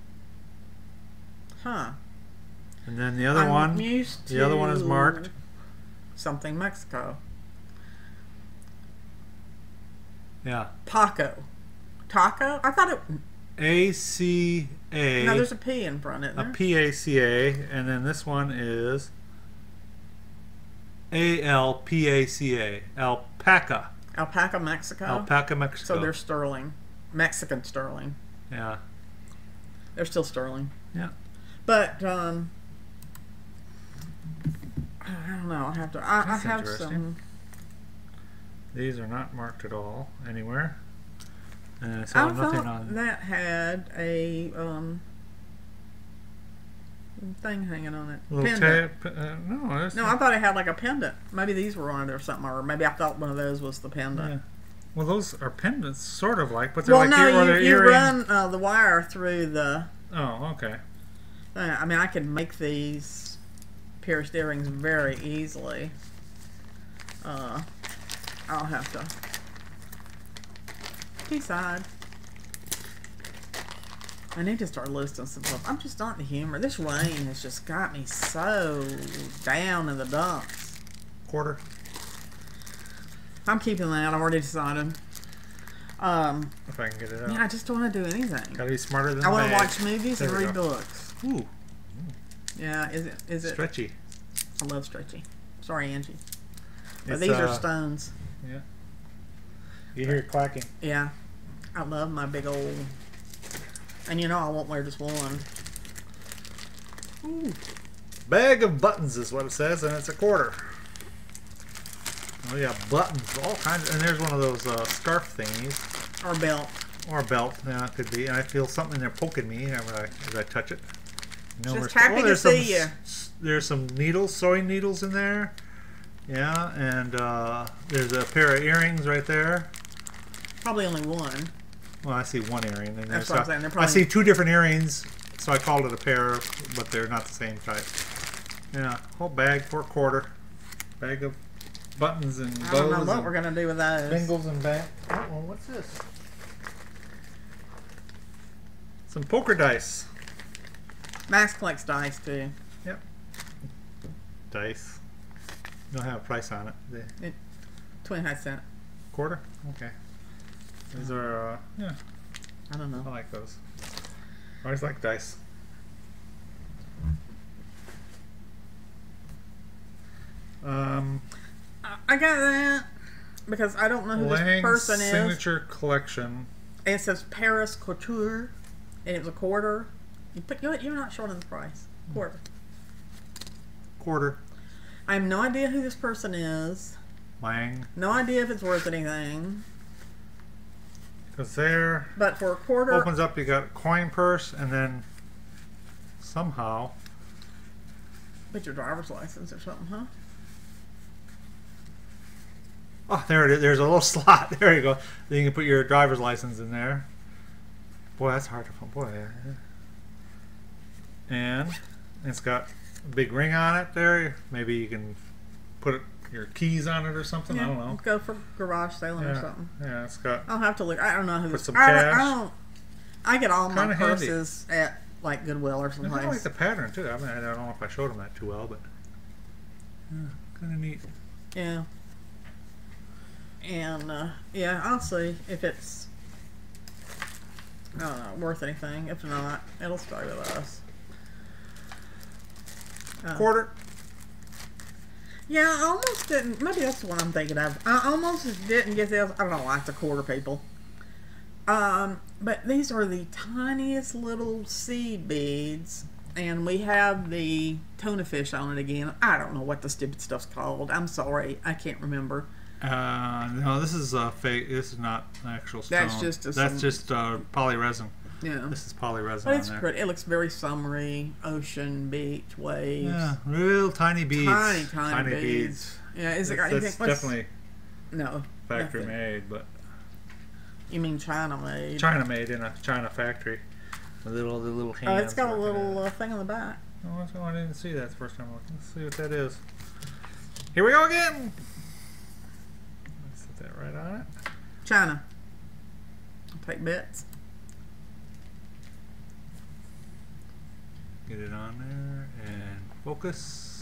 Huh. And then the other I'm one, used the other one is to marked. Something Mexico. Yeah. Paco. Taco? I thought it. A C A. No, there's a P in front, isn't A there? P A C A, and then this one is A L P A C A. Alpaca. Alpaca, Mexico. Alpaca, Mexico. So they're sterling. Mexican sterling. Yeah. They're still sterling. Yeah. But, um. I don't know. I have to. I, I That's have interesting. some. These are not marked at all anywhere. And I so thought nothing on. that had a um thing hanging on it. Little Pendant. tape. Uh, no, there's No, I thought it had like a pendant. Maybe these were on it or something, or maybe I thought one of those was the pendant. Well, those are pendants, sort of like, but they're Well, like no, ear- or you, they're you earring- run uh, the wire through the. Oh, okay. Uh, I mean, I could make these pierced earrings very easily. Uh, I'll have to decide. I need to start listing some stuff. I'm just not in the humor. This rain has just got me so down in the dumps. Quarter. I'm keeping that. I've already decided. Um, If I can get it out. yeah, I just don't want to do anything. Gotta be smarter than I want to bag. watch movies There and we read go. books. Ooh, Yeah, is it? Is it? stretchy. I love stretchy. Sorry, Angie. But It's, these are uh, stones. Yeah. You hear it clacking. Yeah. I love my big old. And you know I won't wear just one. Ooh. Bag of buttons is what it says, and it's a quarter. Oh yeah, buttons, all kinds. And there's one of those uh, scarf thingies. Or belt. Or a belt, yeah, it could be. And I feel something in there poking me as I, as I touch it. No, Just we're- happy to there's see some, you. s- There's some needles, sewing needles in there. Yeah, and uh, there's a pair of earrings right there. Probably only one. Well, I see one earring. And That's there's what I'm a- saying, they're I probably- see two different earrings, so I called it a pair, but they're not the same type. Yeah, whole bag for a quarter. Bag of buttons and bows I don't know what and we're going to do with those. bangles and back. Oh, well, what's this? Some poker dice. Max collects dice too. Yep. Dice. Don't have a price on it. The twenty-five cent. quarter? Okay. These are, uh, yeah, I don't I know. like those. I always like dice. Um, I- I got that because I don't know who this Lang's person is. signature collection. And it says Paris Couture, and it was a quarter. You put, you know what? You're not short on the price. Quarter. Quarter. I have no idea who this person is. Lang. No idea if it's worth anything. Because there, But for a quarter, opens up, you got a coin purse, and then somehow, put your driver's license or something, huh? oh, there it is. There's a little slot. There you go. Then you can put your driver's license in there. Boy, that's hard to find. Boy, yeah. And it's got a big ring on it there. Maybe you can put it, your keys on it or something. I don't know. Go for garage sailing or Yeah, something. yeah, it's got. I'll have to look. I don't know who Put this. some I, cash. I don't. I get all my Kinda handy. purses at like Goodwill or I someplace. kind of like the pattern too. I mean, I don't know if I showed them that too well, but yeah, kind of neat. Yeah. And uh, yeah, I'll see if it's I don't know, worth anything. If not, it'll stay with us. Uh, Quarter. Yeah, I almost didn't. Maybe that's the one I'm thinking of. I almost didn't get this. I don't like the quarter people. Um, but these are the tiniest little seed beads, and we have the tuna fish on it again. I don't know what the stupid stuff's called. I'm sorry, I can't remember. Uh, no, this is uh, fake. This is not an actual stone. That's just a That's some- just uh, poly resin. Yeah, This is poly resin but on it's there. pretty. It looks very summery, ocean, beach, waves. Yeah, real tiny beads. Tiny, tiny, beads. Yeah, is it got That's, anything? that's what's- definitely no factory nothing. made, but You mean China made? China made in a China factory. The little, the little hands. Oh, it's got a working little at it. uh, thing on the back. Oh, that's- oh, I didn't see that the first time I looked. Let's see what that is. Here we go again. Let's set that right on it. China. I'll take bets. Get it on there and focus.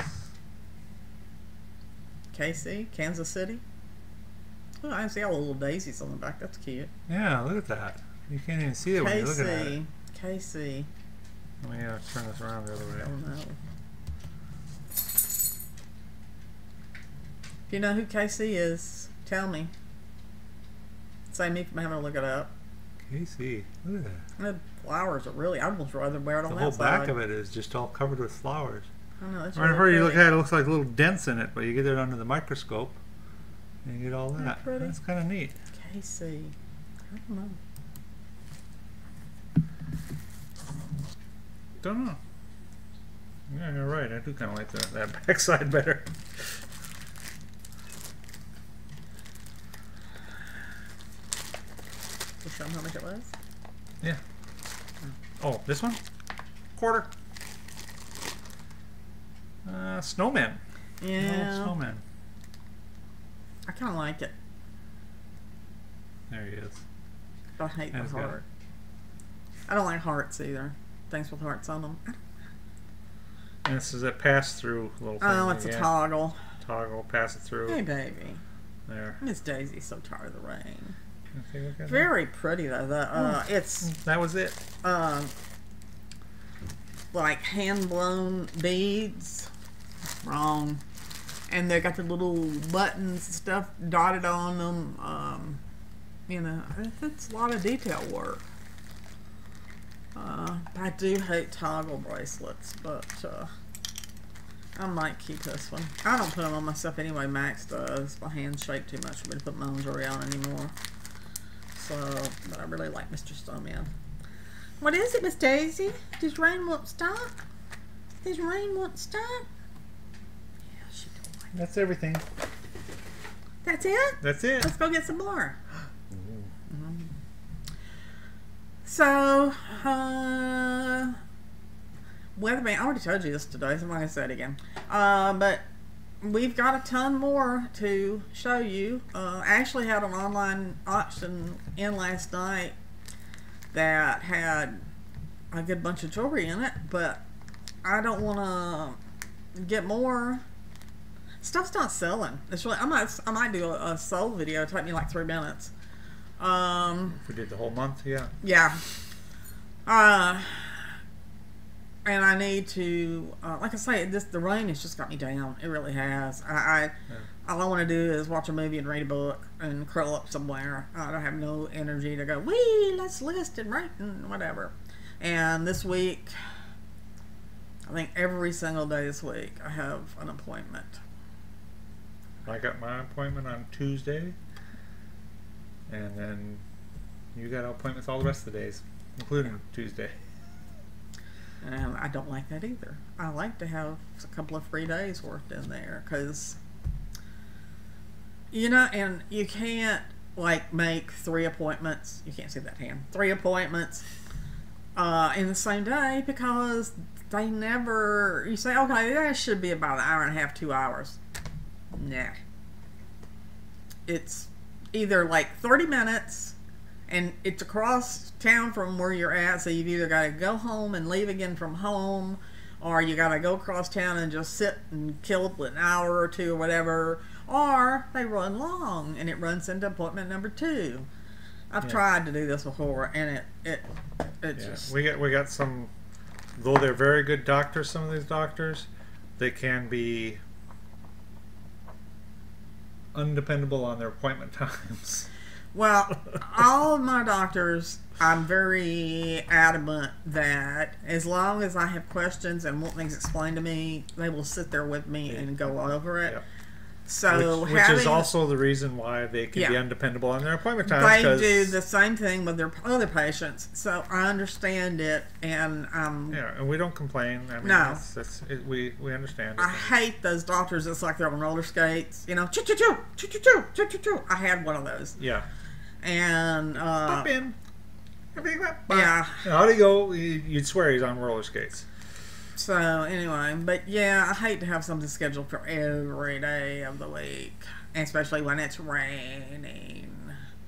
K C, Kansas City. Oh, I see all the little daisies on the back. That's cute. Yeah, look at that. You can't even see it when you're looking at it. K C, K C. Let me uh, turn this around the other way. Oh no. If you know who K C is, tell me. Save me from having to look it up. K C, look at that. The flowers are really. I'd almost rather wear it The on whole that back side. of it is just all covered with flowers. I know, that's Right really where you look pretty. at it, it looks like little dents in it, but you get it under the microscope and you get all Isn't that that. pretty? That's kind of neat. K C. I don't know. Don't know. Yeah, you're right. I do kind of like the, that backside better. show them how much it was? Yeah. Oh, this one? Quarter. Uh, snowman. Yeah. Oh, snowman. I kind of like it. There he is. But I hate That's the good. heart. I don't like hearts either. Things with hearts on them. And this is a pass-through little thing. Oh, it's again. a toggle. Toggle, pass it through. Hey, baby. There. Miss Daisy's so tired of the rain. See, look at Very pretty though. The uh, it's that. That was it. uh, like hand blown beads. Wrong. And they got the little buttons and stuff dotted on them. Um, you know, it's a lot of detail work. Uh, I do hate toggle bracelets, but uh, I might keep this one. I don't put them on myself anyway. Max does. My hands shake too much for me to put my lingerie on anymore. So, but I really like Mister Snowman. What is it, Miss Daisy? Does rain won't stop? Does rain won't stop? Yeah, she don't like it. That's everything. That's it? That's it. Let's go get some more. Mm-hmm. So, uh, weatherman, I already told you this today, so I'm not going to say it again. Uh, but we've got a ton more to show you. Uh, Ashley had an online auction in last night that had a good bunch of jewelry in it, but I don't want to get more. Stuff's not selling. It's really, I might, I might do a, a sold video. It'll take me like three minutes. Um, If we did the whole month, yeah. yeah. Uh, and I need to, uh, like I say, this the rain has just got me down. It really has. I, I Yeah. all I want to do is watch a movie and read a book and curl up somewhere. I don't have no energy to go, wee, let's list and write and whatever. And this week, I think every single day this week, I have an appointment. I got my appointment on Tuesday, and then you got appointments all the rest of the days, including Tuesday. And I don't like that either. I like to have a couple of free days worked in there because, you know, and you can't like make three appointments. You can't see that hand. Three appointments uh, in the same day because they never. You say, okay, that should be about an hour and a half, two hours. Nah. It's either like thirty minutes and it's across town from where you're at, so you've either got to go home and leave again from home, or you got to go across town and just sit and kill an hour or two or whatever, or they run long and it runs into appointment number two. I've Yeah. tried to do this before and it it it Yeah. just We got we got some, though they're very good doctors. Some of these doctors, they can be undependable on their appointment times. Well, all of my doctors, I'm very adamant that as long as I have questions and want things explained to me, they will sit there with me and go over it. Yeah. So which, which having, is also the reason why they can be Yeah. undependable on their appointment times. they 'cause- do the same thing with their other patients. So I understand it, and um, Yeah, and we don't complain. I mean, No. it's, it's, it, we we understand. I it. hate those doctors. It's like they're on roller skates. You know, choo choo choo choo choo choo choo choo choo. I had one of those, Yeah. and uh, Pop in. Everything went by. yeah. How do you go? You- You'd swear he's on roller skates. So anyway, but yeah, I hate to have something scheduled for every day of the week, especially when it's raining.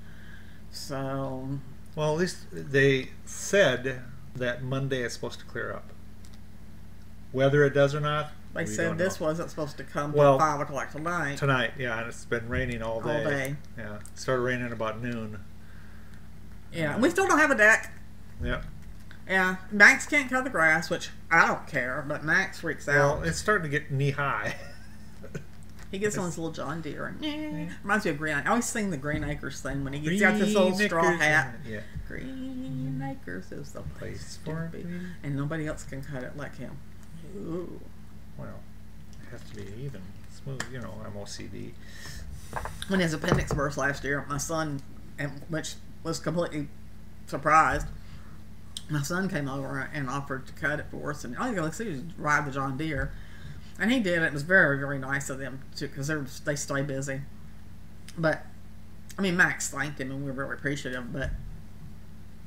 So Well, at least they said that Monday is supposed to clear up. Whether it does or not, they we said don't this know. wasn't supposed to come Well, till five o'clock tonight. Tonight, yeah, and it's been raining all day. All day. Yeah, it started raining about noon. Yeah, we still don't have a deck. Yeah. Yeah, Max can't cut the grass, which I don't care, but Max freaks Well, out. it's starting to get knee high. He gets on his little John Deere. And, yeah. Reminds me of Green. I always sing the Green Acres thing when he gets out this old Green straw knickers hat. and- Yeah. Green Acres is the place Place to for be, me. and nobody else can cut it like him. Ooh. Well, it has to be even, smooth. You know, I'm O C D. When his appendix burst last year, my son, and which was completely surprised, my son came over and offered to cut it for us, and all you gotta see is ride the John Deere, and he did. It was very, very nice of them too, because they they stay busy. But I mean, Max thanked him, and we were really appreciative. But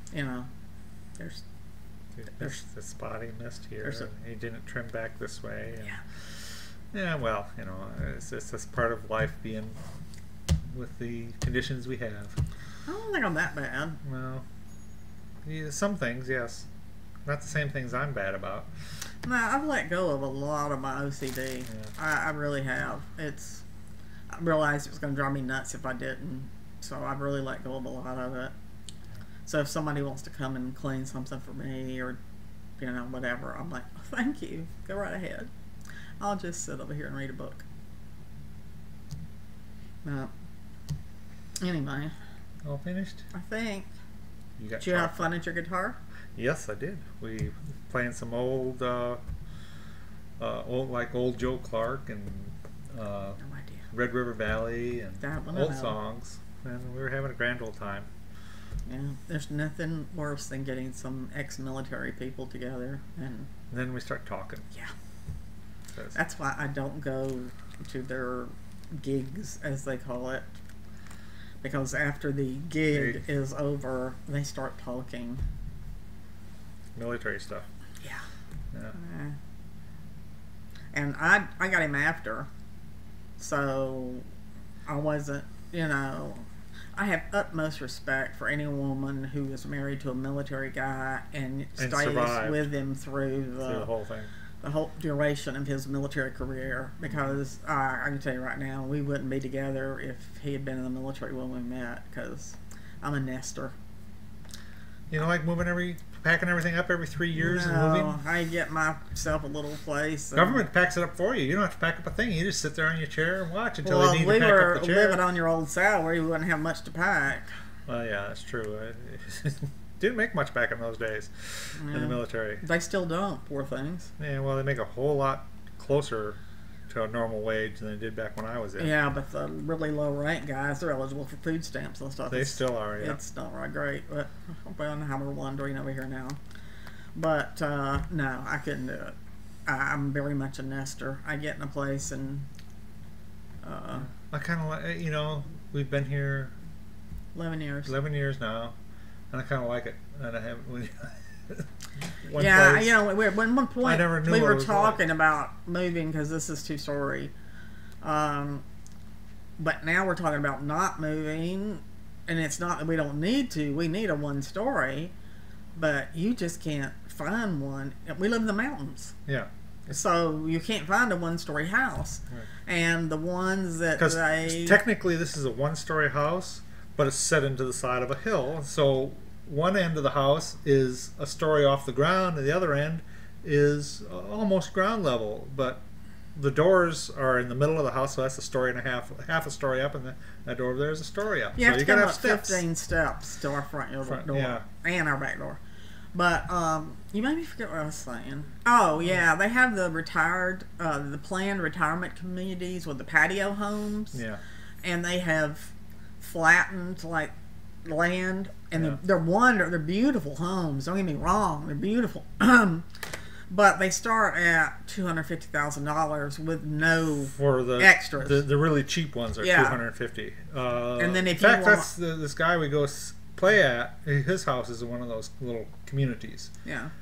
you know, there's There's the spot he missed here. There's a- and he didn't trim back this way. And yeah. yeah, well, you know, it's it's just part of life being with the conditions we have. I don't think I'm that bad. Well, yeah, some things, yes. Not the same things I'm bad about. No, I've let go of a lot of my O C D. Yeah. I, I really have. It's. I realized it was going to drive me nuts if I didn't, so I've really let go of a lot of it. So if somebody wants to come and clean something for me, or you know, whatever, I'm like, oh, thank you. Go right ahead. I'll just sit over here and read a book. But anyway, All finished? I think. You got Did you have chocolate? fun at your guitar? Yes, I did. We playing some old, uh, uh, old like old Joe Clark and uh, No idea. Red River Valley and That one I old know. songs, and we were having a grand old time. Yeah, there's nothing worse than getting some ex-military people together, and And then we start talking. yeah, 'Cause- that's why I don't go to their gigs, as they call it, because after the gig Gig. is over, they start talking. military stuff. Yeah. Yeah. Uh, and I I got him after, so I wasn't, you know, I have utmost respect for any woman who is married to a military guy and, And stays survived. with him through the, Through the whole thing. the whole duration of his military career, because uh, I can tell you right now, we wouldn't be together if he had been in the military when we met, because I'm a nester. You know, like moving every, packing everything up every three years and No, moving. I get myself a little place. and- Government packs it up for you. You don't have to pack up a thing. You just sit there on your chair and watch until Well, they need we to pack were up the chair. living on your old salary. We wouldn't have much to pack. Well, yeah, that's true. It didn't make much back in those days in Yeah. the military. They still don't, poor things. Yeah, well, they make a whole lot closer to a normal wage than they did back when I was in. Yeah, but the really low rank guys, they're eligible for food stamps and stuff. They It's- still are, yeah. It's not right great, but well, now we're wondering over here now. But uh, no, I couldn't do it. I, I'm very much a nester. I get in a place and uh, I kind of like, you know, we've been here eleven years. eleven years now, and I kind of like it. And I haven't. One yeah, place, you know, we, when one point never knew we what were it was talking like. about moving because this is two story. Um, but now we're talking about not moving, and it's not that we don't need to. We need a one story, but you just can't find one. We live in the mountains, Yeah, so you can't find a one story house. Right. And the ones that because they technically this is a one-story house, but it's set into the side of a hill. So one end of the house is a story off the ground, and the other end is uh, almost ground level. But the doors are in the middle of the house, so that's a story and a half, half a story up, and the, that door over there is a story up. you so have you to come gotta up have steps. fifteen steps to our front door, Front, door yeah. and our back door. But um, you made me forget what I was saying. Oh yeah, they have the retired, uh, the planned retirement communities with the patio homes, Yeah, and they have flattened like land, and Yeah. they're, they're wonder, they're beautiful homes. Don't get me wrong, they're beautiful. But they start at two hundred fifty thousand dollars with no for the extras. The, the really cheap ones are Yeah. two hundred fifty. Uh, And then if in you fact, want- that's the, this guy we go s- play at. His house is in one of those little communities. yeah.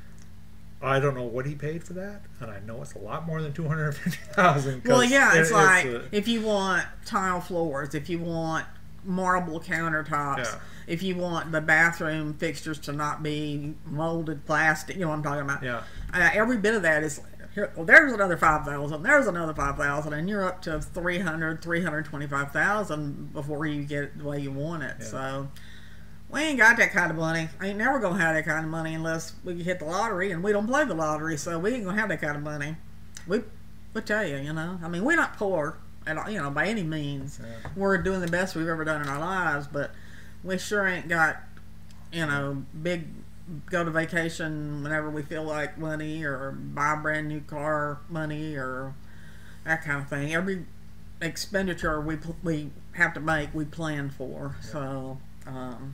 I don't know what he paid for that, and I know it's a lot more than two hundred fifty thousand. Well, yeah, it's like a, if you want tile floors, if you want marble countertops, Yeah. if you want the bathroom fixtures to not be molded plastic, you know what I'm talking about. yeah, Uh, every bit of that is here. Well, there's another five thousand. There's another five thousand, and you're up to three hundred, three hundred twenty-five thousand before you get it the way you want it. Yeah. So. We ain't got that kind of money. I ain't never gonna have that kind of money unless we hit the lottery, and we don't play the lottery, so we ain't gonna have that kind of money. We, we tell you, you know. I mean, we're not poor at all, you know, by any means. Yeah. We're doing the best we've ever done in our lives, but we sure ain't got, you know, big go to vacation whenever we feel like money, or buy a brand new car money, or that kind of thing. Every expenditure we we have to make, we plan for. Yeah. So. Um,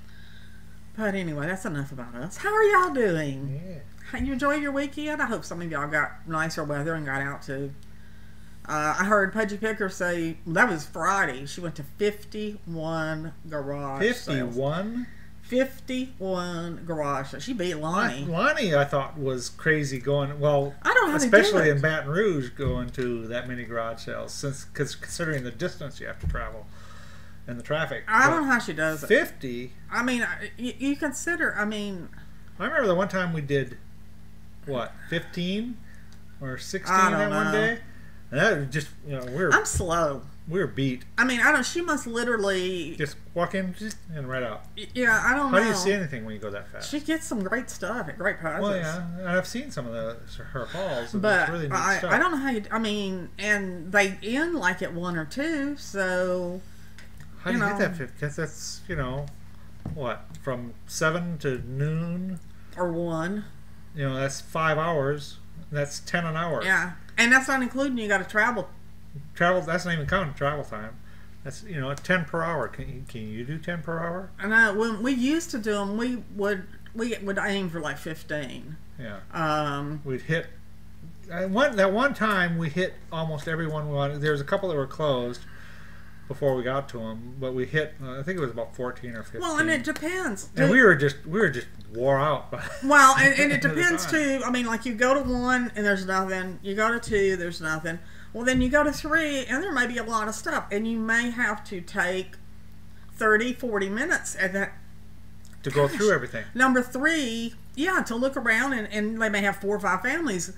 But anyway, that's enough about us. How are y'all doing? yeah. You enjoy your weekend? I hope some of y'all got nicer weather and got out too. Uh, I heard Pudgy Picker say, well, that was Friday, she went to fifty-one garage sales. Fifty-one. fifty-one garages. She beat Lonnie. Lonnie, I thought, was crazy going. Well, I don't know how they do especially it. in Baton Rouge, going to that many garage sales, since cause considering the distance you have to travel and the traffic. I But don't know how she does it. Fifty. I mean, you, you consider. I mean, I remember the one time we did what fifteen or sixteen I don't that one know. day, and that was just you know we were I'm slow. we were beat. I mean, I don't. She must literally. Just walk in and right out. Yeah, I don't How know. do you see anything when you go that fast? She gets some great stuff at great prices. Well, yeah, and I've seen some of the her hauls. And But it's really neat I, stuff. I don't know how you. I mean, and they end like at one or two, so. How do you you know. get that fifty? Because that's you know, what from seven to noon. Or one. You know, that's five hours. That's ten an hour. Yeah, and that's not including you got to travel. Travel. That's not even counting travel time. That's you know ten per hour. Can you, can you do ten per hour? And I, when we used to do them, we would we would aim for like fifteen. Yeah. Um, We'd hit. I one that one time we hit almost every one we wanted. There was a couple that were closed before we got to them, but we hit. Uh, I think it was about fourteen or fifteen. well, and it depends. And we were just we were just wore out. By Well, and, and it the depends time. too. I mean, like you go to one and there's nothing. You go to two, there's nothing. Well, then you go to three and there may be a lot of stuff, and you may have to take thirty, forty minutes at that. to go through everything. Number three, yeah, to look around, and, and they may have four or five families.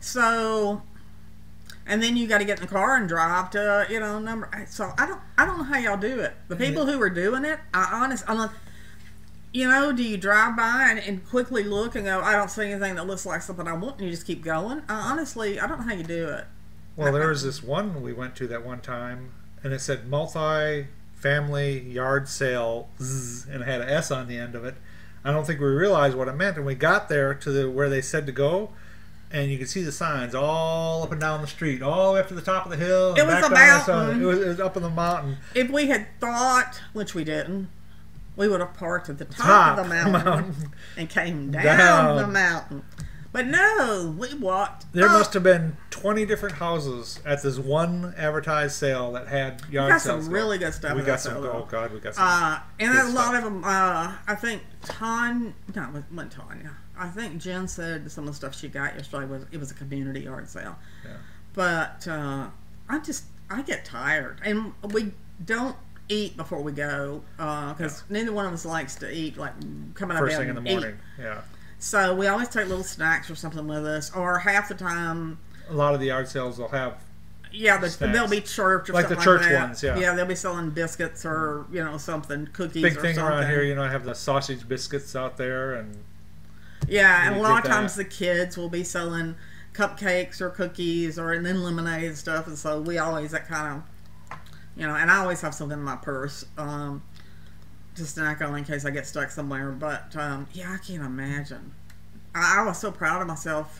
So, and then you got to get in the car and drive to, you know, number. So I don't, I don't know how y'all do it. The people who are doing it, I honest, I'm like, you know, do you drive by and, and quickly look and go, I don't see anything that looks like something I want, and you just keep going? I, honestly, I don't know how you do it. Well, there was this one we went to that one time, and it said multi-family yard sale, zzz, and it had an S on the end of it. I don't think we realized what it meant, and we got there to the where they said to go, and you could see the signs all up and down the street, all the way up to the top of the hill. and It was back a down the mountain. side. It was, it was up in the mountain. If we had thought, which we didn't, we would have parked at the top, Top of the mountain, mountain. and came down, Down. the mountain. But no, we walked. There up. must have been twenty different houses at this one advertised sale that had We yard got sales. some going. really good stuff. We at got that some. sale, though. Oh God, we got some. Uh, and good a lot stuff. of them, uh, I think Ton, no, it wasn't Tanya. I think Jen said some of the stuff she got yesterday was it was a community yard sale. Yeah. But uh, I just I get tired, and we don't eat before we go because neither one of us likes to eat like coming out of First bed thing in the and eat. morning. Yeah. So we always take little snacks or something with us, or half the time, A lot of the yard sales will have yeah, the, Snacks. they'll be church or Like the something church like that. ones, yeah. Yeah, they'll be selling biscuits or you know something, cookies. big or thing something. around here. You know, I have the sausage biscuits out there, and Yeah, and You a lot of get times that. the kids will be selling cupcakes or cookies or and then lemonade and stuff, and so we always that kind of, you know, and I always have something in my purse um, to snack on in case I get stuck somewhere. But um, yeah, I can't imagine. I, I was so proud of myself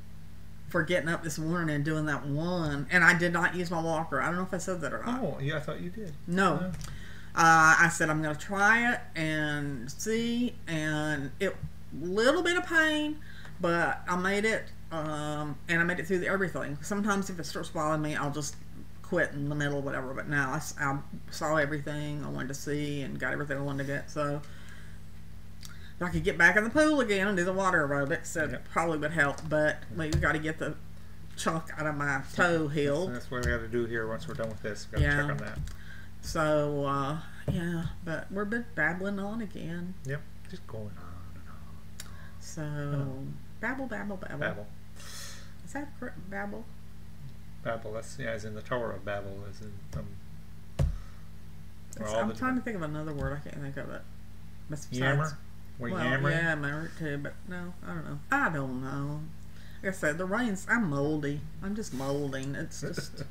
for getting up this morning and doing that one, and I did not use my walker. I don't know if I said that or not. oh yeah, I thought you did. No. Yeah. Uh, I said I'm going to try it and see, and it little bit of pain, but I made it, um, and I made it through the, everything. Sometimes if it starts bothering me, I'll just quit in the middle or whatever. But now I, s- I saw everything I wanted to see and got everything I wanted to get. So if I could get back in the pool again and do the water aerobics, that Yep. probably would help. But we got to get the chunk out of my toe So healed. that's what we got to do here once we're done with this. We got to Yeah. check on that. So, uh, yeah, but we're been babbling on again. Yep, just going on and on. So, babble, babble, babble. Babel, Is that correct? Babble? Babel. That's yeah, as in the Tower of Babel, as in um. where It's- all I'm the trying to think of another word. I can't think of it. But besides- Yammer. We're well, yammering. yeah, yammer too, but no, I don't know. I don't know. Like I said, the rain's, I'm moldy. I'm just molding. It's just,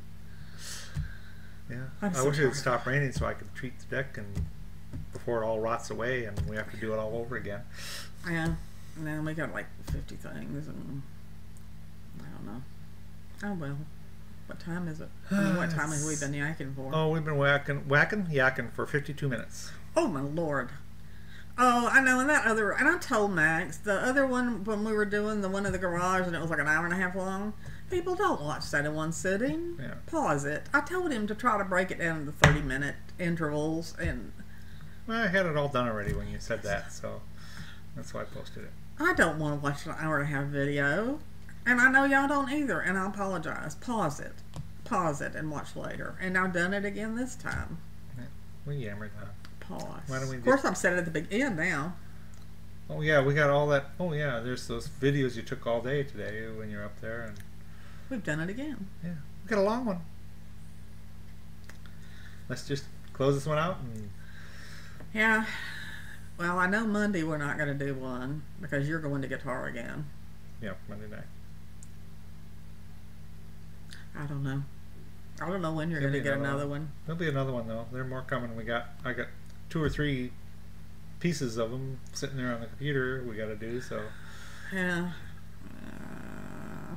Yeah, I'm I so wish it would tired. stop raining so I could treat the deck and before it all rots away and we have to do it all over again. yeah. Now we got like fifty things, and I don't know. Oh well. What time is it? I mean, what time have we been yakking for? Oh, we've been whacking, whacking, yakking for fifty-two minutes. Oh my lord. Oh, I know, and that other, and I told Max, the other one, when we were doing the one in the garage, and it was like an hour and a half long, people don't watch that in one sitting. Yeah. Pause it. I told him to try to break it down into thirty minute intervals, and Well, I had it all done already when you said that, so that's why I posted it. I don't want to watch an hour and a half video. And I know y'all don't either, and I apologize. Pause it. Pause it and watch later. And I've done it again this time. Yeah, we yammered on. Pause. Why don't we of course, just... I'm set at the big end now. Oh, yeah, we got all that. Oh, yeah, there's those videos you took all day today when you're up there. And We've done it again. yeah, we got a long one. Let's just close this one out. And Yeah. Well, I know Monday we're not going to do one because you're going to guitar again. yeah, Monday night. I don't know. I don't know when you're There'll going to be get another another one. There'll be another one, though. There are more coming. We got, I got two or three pieces of them sitting there on the computer we got to do, so. Yeah. Uh,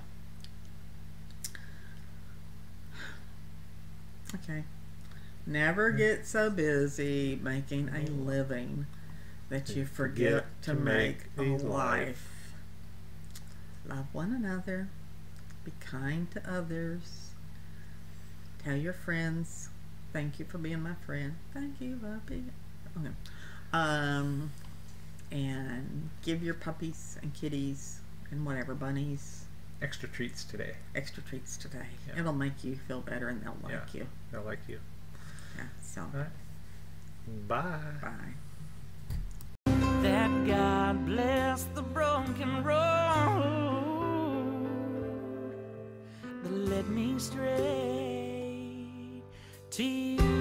okay. Never get so busy making a living that you forget to make a life. Love one another. Be kind to others. Tell your friends, thank you for being my friend. Thank you, puppy. Okay. Um, and give your puppies and kitties and whatever, bunnies, Extra treats today. extra treats today. Yeah. It'll make you feel better and they'll like Yeah. you. They'll like you. Yeah, so, All right. Bye. bye. That God bless the broken road that led me straight to you.